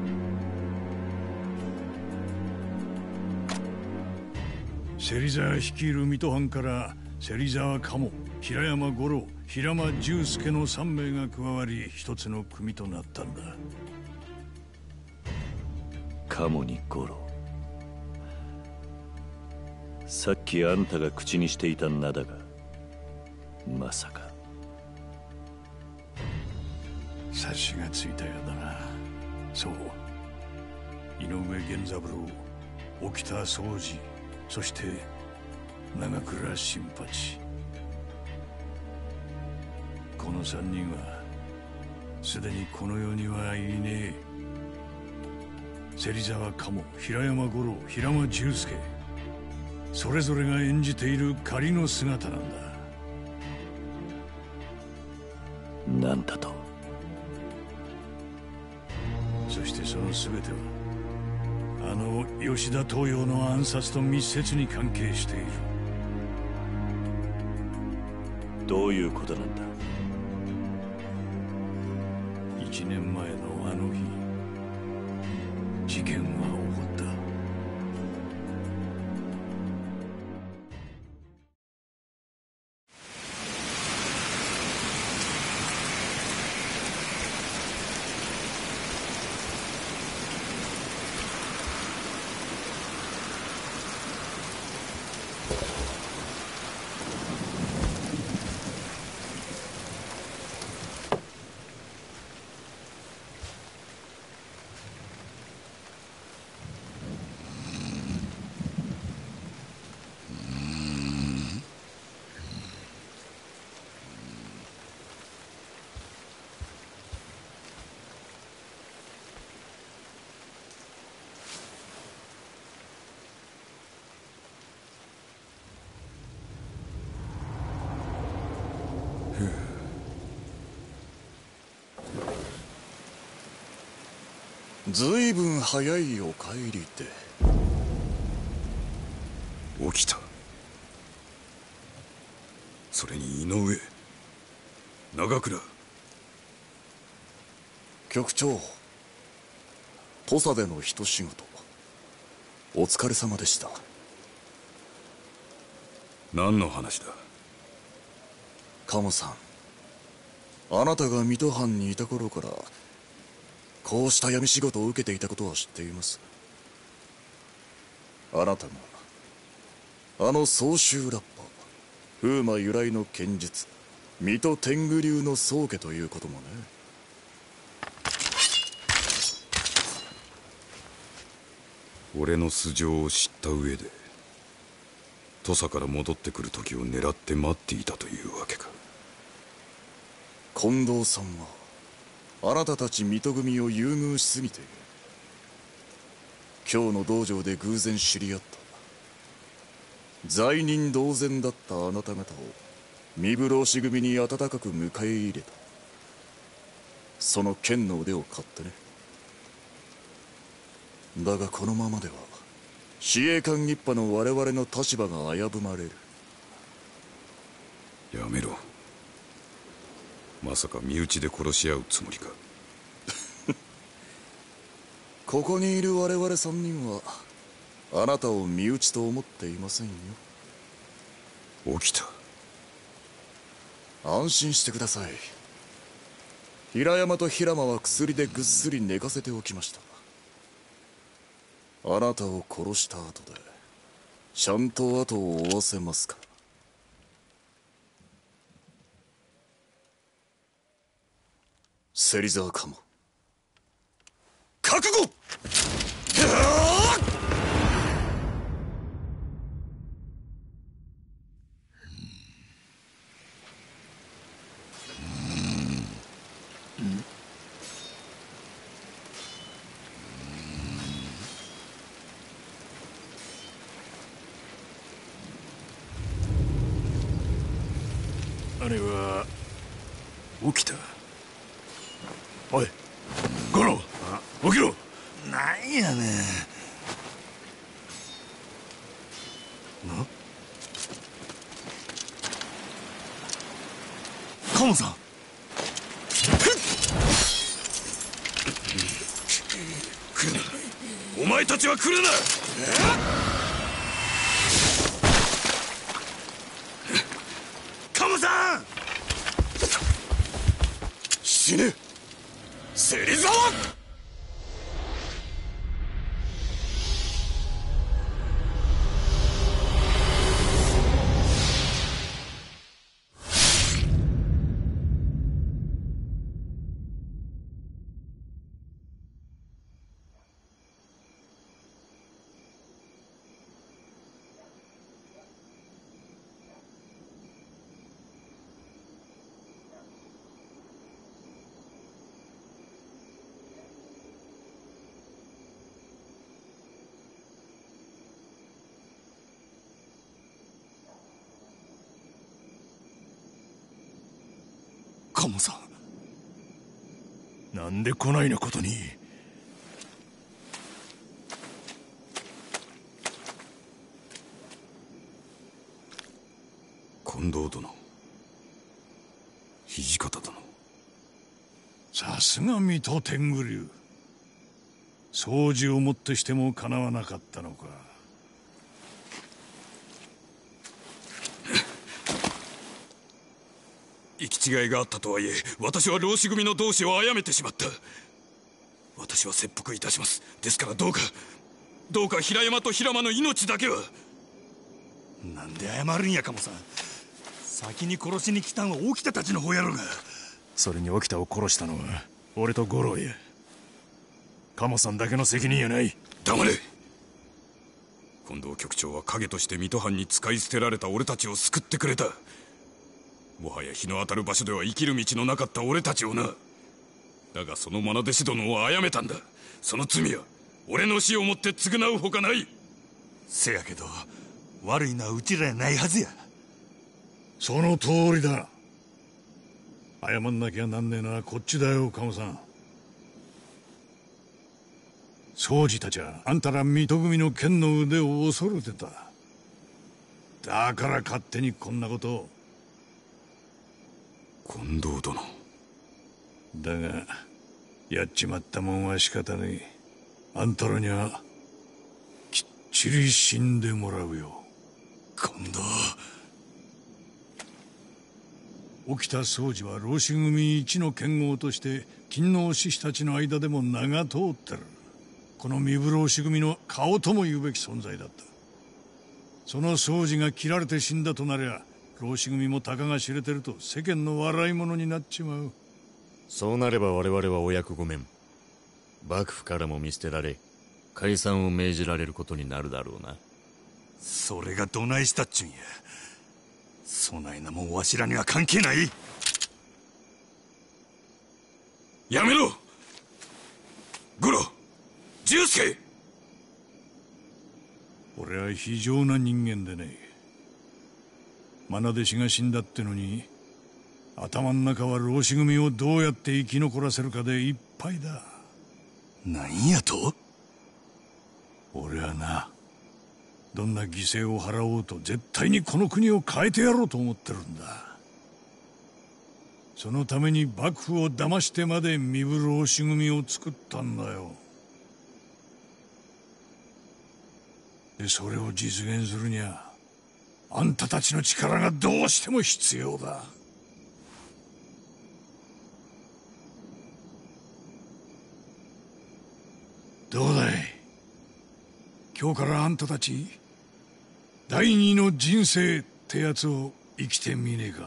芹沢率いる水戸藩から芹沢鴨、平山五郎、平間重介のさんめいが加わり一つの組となったんだ。 鴨に五郎、さっきあんたが口にしていた名だが、まさか。 察しがついたようだな。そう、井上源三郎、沖田総司、そして長倉新八。この三人はすでにこの世にはいねえ。芹沢鴨、平山五郎、平間重介、それぞれが演じている仮の姿なんだ。 なんだと？ そしてその全てはあの吉田東洋の暗殺と密接に関係している。 どういうことなんだ？ 一年前のあの日、事件は起こっずいぶん早いお帰りで。 起きた。それに井上、長倉。 局長、土佐での一仕事お疲れ様でした。 何の話だ。 鴨さん、あなたが水戸藩にいた頃からこうした闇仕事を受けていたことは知っています。あなたがあの総州ラッパ風魔由来の剣術水戸天狗流の宗家ということもね。 俺の素性を知った上で土佐から戻ってくる時を狙って待っていたというわけか。 近藤さんはあなたたち水戸組を優遇しすぎて今日の道場で偶然知り合った。罪人同然だったあなた方を三風浪士組に温かく迎え入れた。その剣の腕を買ってね。だがこのままでは司令官一派の我々の立場が危ぶまれる。 やめろ。まさか身内で殺し合うつもりか。 ここにいる我々三人はあなたを身内と思っていませんよ。 起きた。 安心してください。平山と平間は薬でぐっすり寝かせておきました。あなたを殺した後でちゃんと後を追わせますから。芹沢鴨、覚悟。 姉は起きた。おい五郎、起きろ。 なんやねん。な鴨さん。 来るな。お前たちは来るな。鴨さん。 死ね芹沢。 鴨さん、なんでこないなことに。 近藤殿、土方殿。 さすが水戸天狗流。掃除をもってしてもかなわなかったのか。行き違いがあったとはいえ、私は浪士組の同志を殺めてしまった。私は切腹いたします。ですからどうかどうか平山と平間の命だけは。なんで謝るんや、鴨さん。先に殺しに来たんは沖田たちの方やろが。 それに沖田を殺したのは俺と五郎や。鴨さんだけの責任やない。 黙れ。近藤局長は影として水戸藩に使い捨てられた俺たちを救ってくれた。もはや日の当たる場所では生きる道のなかった俺たちをな。だがその愛弟子殿を殺めたんだ。その罪は俺の死をもって償うほかない。せやけど悪いのはうちらやないはずや。 その通りだ。謝んなきゃなんねえのはこっちだよ、鴨さん。 宗司たちはあんたら水戸組の剣の腕を恐れてた。だから勝手にこんなことを。 近藤殿。 だがやっちまったもんは仕方ねえ。あんたらにはきっちり死んでもらうよ。 近藤。 沖田総司は浪士組一の剣豪として勤王志士たちの間でも名が通ってる。この壬生浪士組の顔とも言うべき存在だった。その総司が切られて死んだとなりゃ浪士組もたかが知れてると世間の笑い者になっちまう。 そうなれば我々はお役御免、幕府からも見捨てられ解散を命じられることになるだろうな。 それがどないしたっちゅんや。そないなもんわしらには関係ない。やめろ五郎、重助。 俺は非常な人間でね。愛弟子が死んだってのに頭の中は浪士組をどうやって生き残らせるかでいっぱいだ。 何やと？ 俺はな、どんな犠牲を払おうと絶対にこの国を変えてやろうと思ってるんだ。そのために幕府を騙してまで壬生浪士組を作ったんだよ。でそれを実現するにはあんたたちの力がどうしても必要だ。どうだい、今日からあんたたち第二の人生ってやつを生きてみねえか。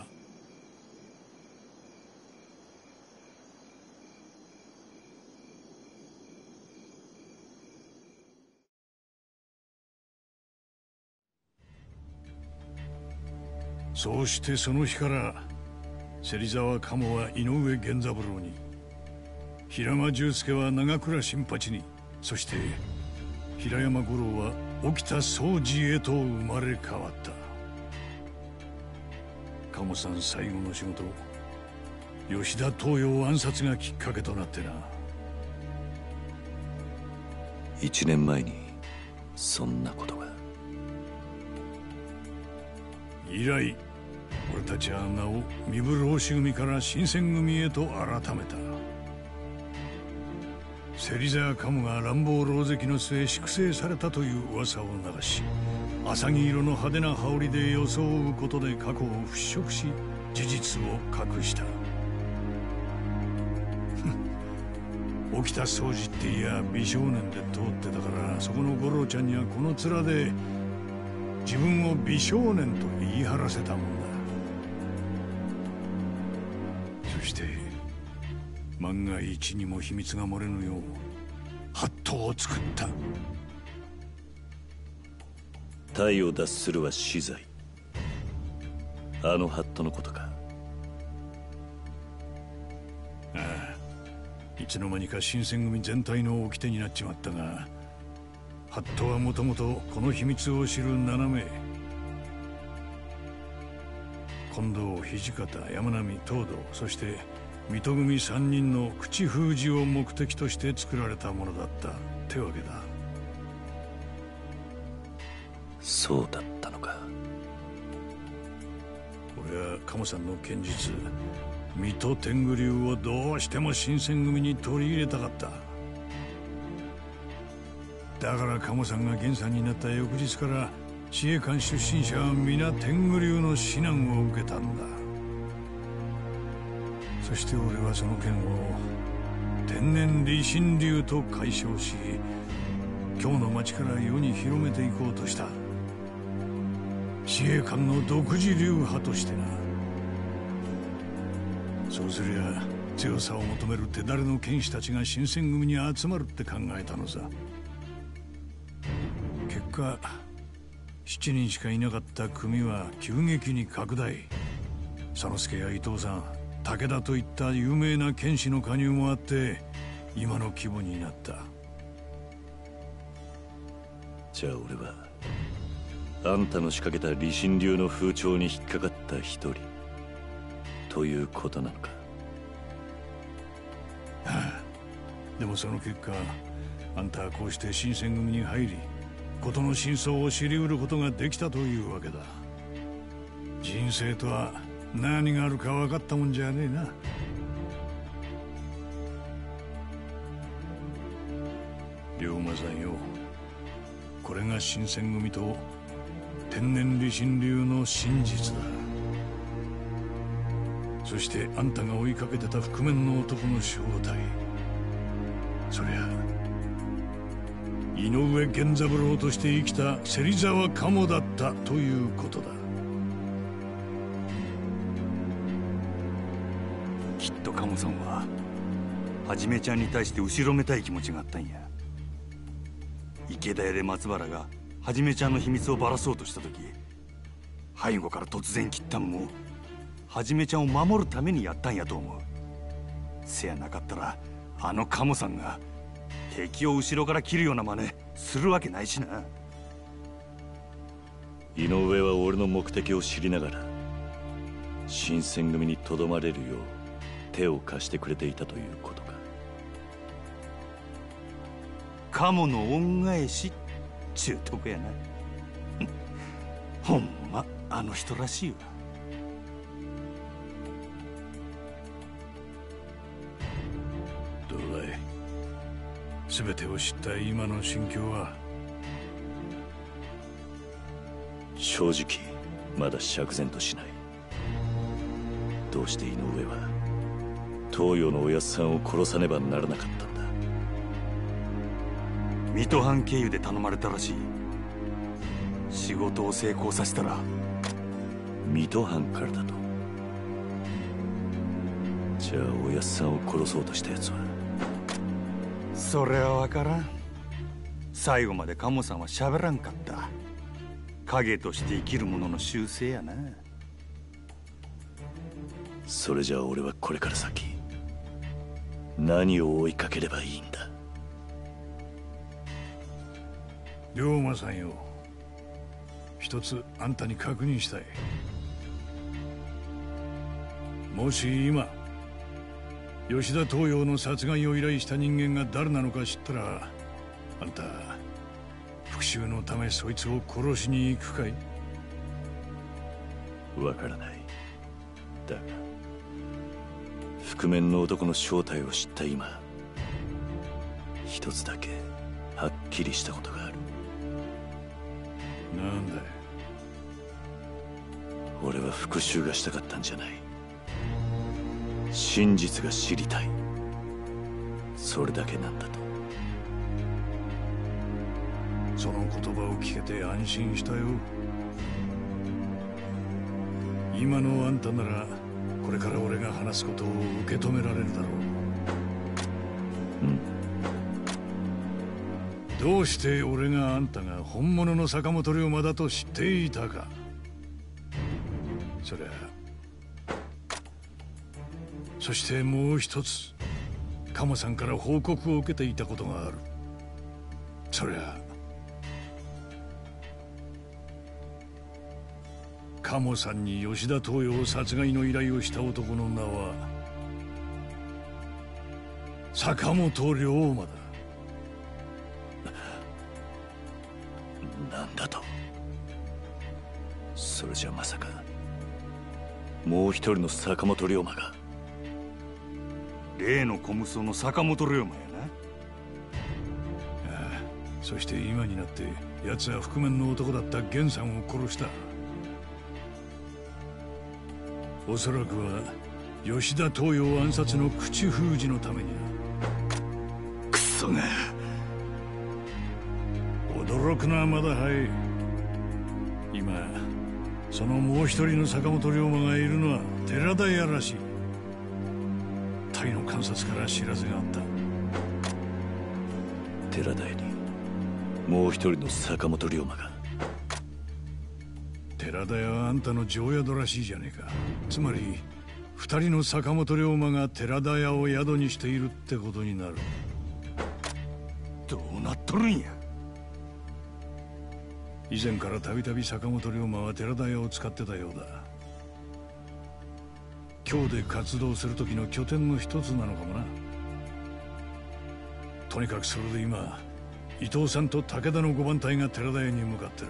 そうしてその日から芹沢鴨は井上源三郎に、平間重助は長倉新八に、そして平山五郎は沖田総司へと生まれ変わった。鴨さん最後の仕事、吉田東洋暗殺がきっかけとなってな。 一年前にそんなことが。 以来俺たちは名を壬生浪士組から新選組へと改めた。芹沢鴨が乱暴狼藉の末粛清されたという噂を流し、浅葱色の派手な羽織で装うことで過去を払拭し事実を隠した。沖田総司っていや美少年で通ってたから、そこの五郎ちゃんにはこの面で自分を美少年と言い張らせたもんだ。そして万が一にも秘密が漏れぬよう法度を作った。 体を脱するは死罪。あの法度のことか。 ああ、いつの間にか新選組全体の掟になっちまったが、法度はもともとこの秘密を知る七名、近藤、土方、山並、東堂、そして水戸組三人の口封じを目的として作られたものだったってわけだ。 そうだったのか。 俺は鴨さんの剣術水戸天狗流をどうしても新選組に取り入れたかった。だから鴨さんが源さんになった翌日から自衛官出身者は皆天狗流の指南を受けたんだ。そして俺はその剣を天然理心流と解消し、今日の町から世に広めていこうとした。自衛官の独自流派としてな。そうすりゃ強さを求める手だれの剣士たちが新選組に集まるって考えたのさ。結果しちにんしかいなかった組は急激に拡大。佐之助や伊藤さん、武田といった有名な剣士の加入もあって今の規模になった。 じゃあ俺はあんたの仕掛けた理心流の風潮に引っかかった一人ということなのか。 はあ、でもその結果あんたはこうして新選組に入り、事の真相を知り得ることができたというわけだ。人生とは何があるか分かったもんじゃねえな。龍馬さんよ、これが新選組と天然理心流の真実だ。そしてあんたが追いかけてた覆面の男の正体、そりゃ井上源三郎として生きた芹沢鴨だったということだ。 きっと鴨さんははじめちゃんに対して後ろめたい気持ちがあったんや。池田屋で松原がはじめちゃんの秘密をばらそうとした時、背後から突然切ったんもはじめちゃんを守るためにやったんやと思う。せやなかったらあの鴨さんが敵を後ろから切るような真似するわけないしな。 井上は俺の目的を知りながら新選組にとどまれるよう手を貸してくれていたということか。 鴨の恩返しっちゅうとこやな。ほんまあの人らしいわ。 どうだい、全てを知った今の心境は。 正直まだ釈然としない。どうして井上は東洋のおやっさんを殺さねばならなかったんだ。 水戸藩経由で頼まれたらしい。仕事を成功させたら。 水戸藩からだと。じゃあおやっさんを殺そうとしたやつは。 それは分からん。最後まで鴨さんは喋らんかった。影として生きる者の習性やな。 それじゃあ俺はこれから先何を追いかければいいんだ。 龍馬さんよ、一つあんたに確認したい。もし今吉田東洋の殺害を依頼した人間が誰なのか知ったら、あんた復讐のためそいつを殺しに行くかい？ わからない。だが覆面の男の正体を知った今、一つだけはっきりしたことがある。 なんだい？ 俺は復讐がしたかったんじゃない。真実が知りたい、それだけなんだと。 その言葉を聞けて安心したよ。今のあんたならこれから俺が話すことを受け止められるだろう。うん。どうして俺があんたが本物の坂本龍馬だと知っていたか。そりゃそしてもう一つ鴨さんから報告を受けていたことがある。そりゃ鴨さんに吉田東洋殺害の依頼をした男の名は坂本龍馬だ。 なんだと？それじゃまさかもう一人の坂本龍馬が。 例の小無双の坂本龍馬やな。 ああ、そして今になって奴は覆面の男だった源さんを殺した。おそらくは吉田東洋暗殺の口封じのためにな。 クソが。 驚くのはまだ早い。今そのもう一人の坂本龍馬がいるのは寺田屋らしい。タイの観察から知らせがあった。 寺田屋にもう一人の坂本龍馬が。 寺田屋はあんたの定宿らしいじゃねえか。つまり二人の坂本龍馬が寺田屋を宿にしているってことになる。 どうなっとるんや。 以前からたびたび坂本龍馬は寺田屋を使ってたようだ。京で活動する時の拠点の一つなのかもな。とにかくそれで今伊藤さんと武田のごばん隊が寺田屋に向かってる。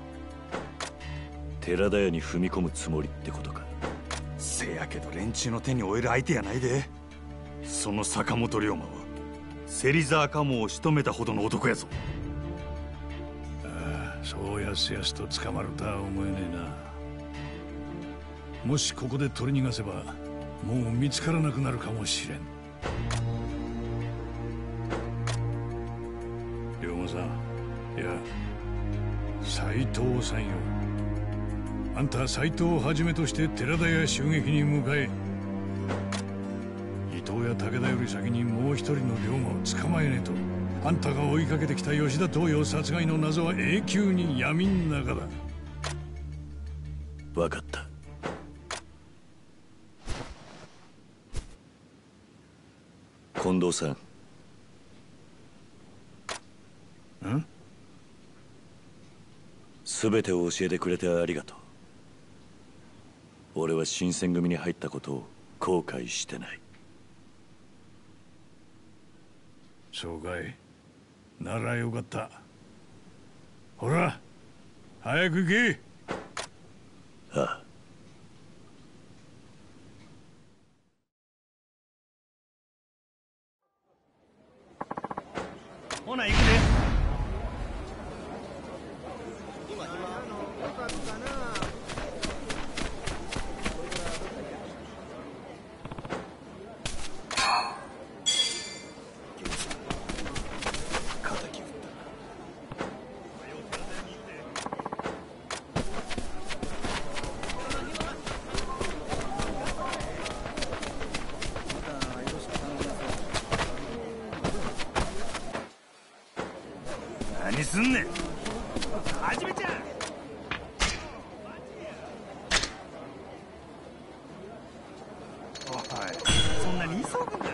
寺田屋に踏み込むつもりってことか。 せやけど連中の手に負える相手やないで。その坂本龍馬は芹沢鴨を仕留めたほどの男やぞ。 ああ、そうやすやすと捕まるとは思えねえな。もしここで取り逃がせばもう見つからなくなるかもしれん。龍馬さん、いや斎藤さんよ。あんた斎藤をはじめとして寺田屋襲撃に向かえ。伊藤や武田より先にもう一人の龍馬を捕まえねえと、あんたが追いかけてきた吉田東洋殺害の謎は永久に闇ん中だ。 分かった。近藤さん。 ん？ 全てを教えてくれてありがとう。俺は新選組に入ったことを後悔してない。 そうかい。ならよかった。ほら早く行け。 ああ。 ほな行くで。 何すんねん。はじめちゃん。おい、そんなに急ぐな。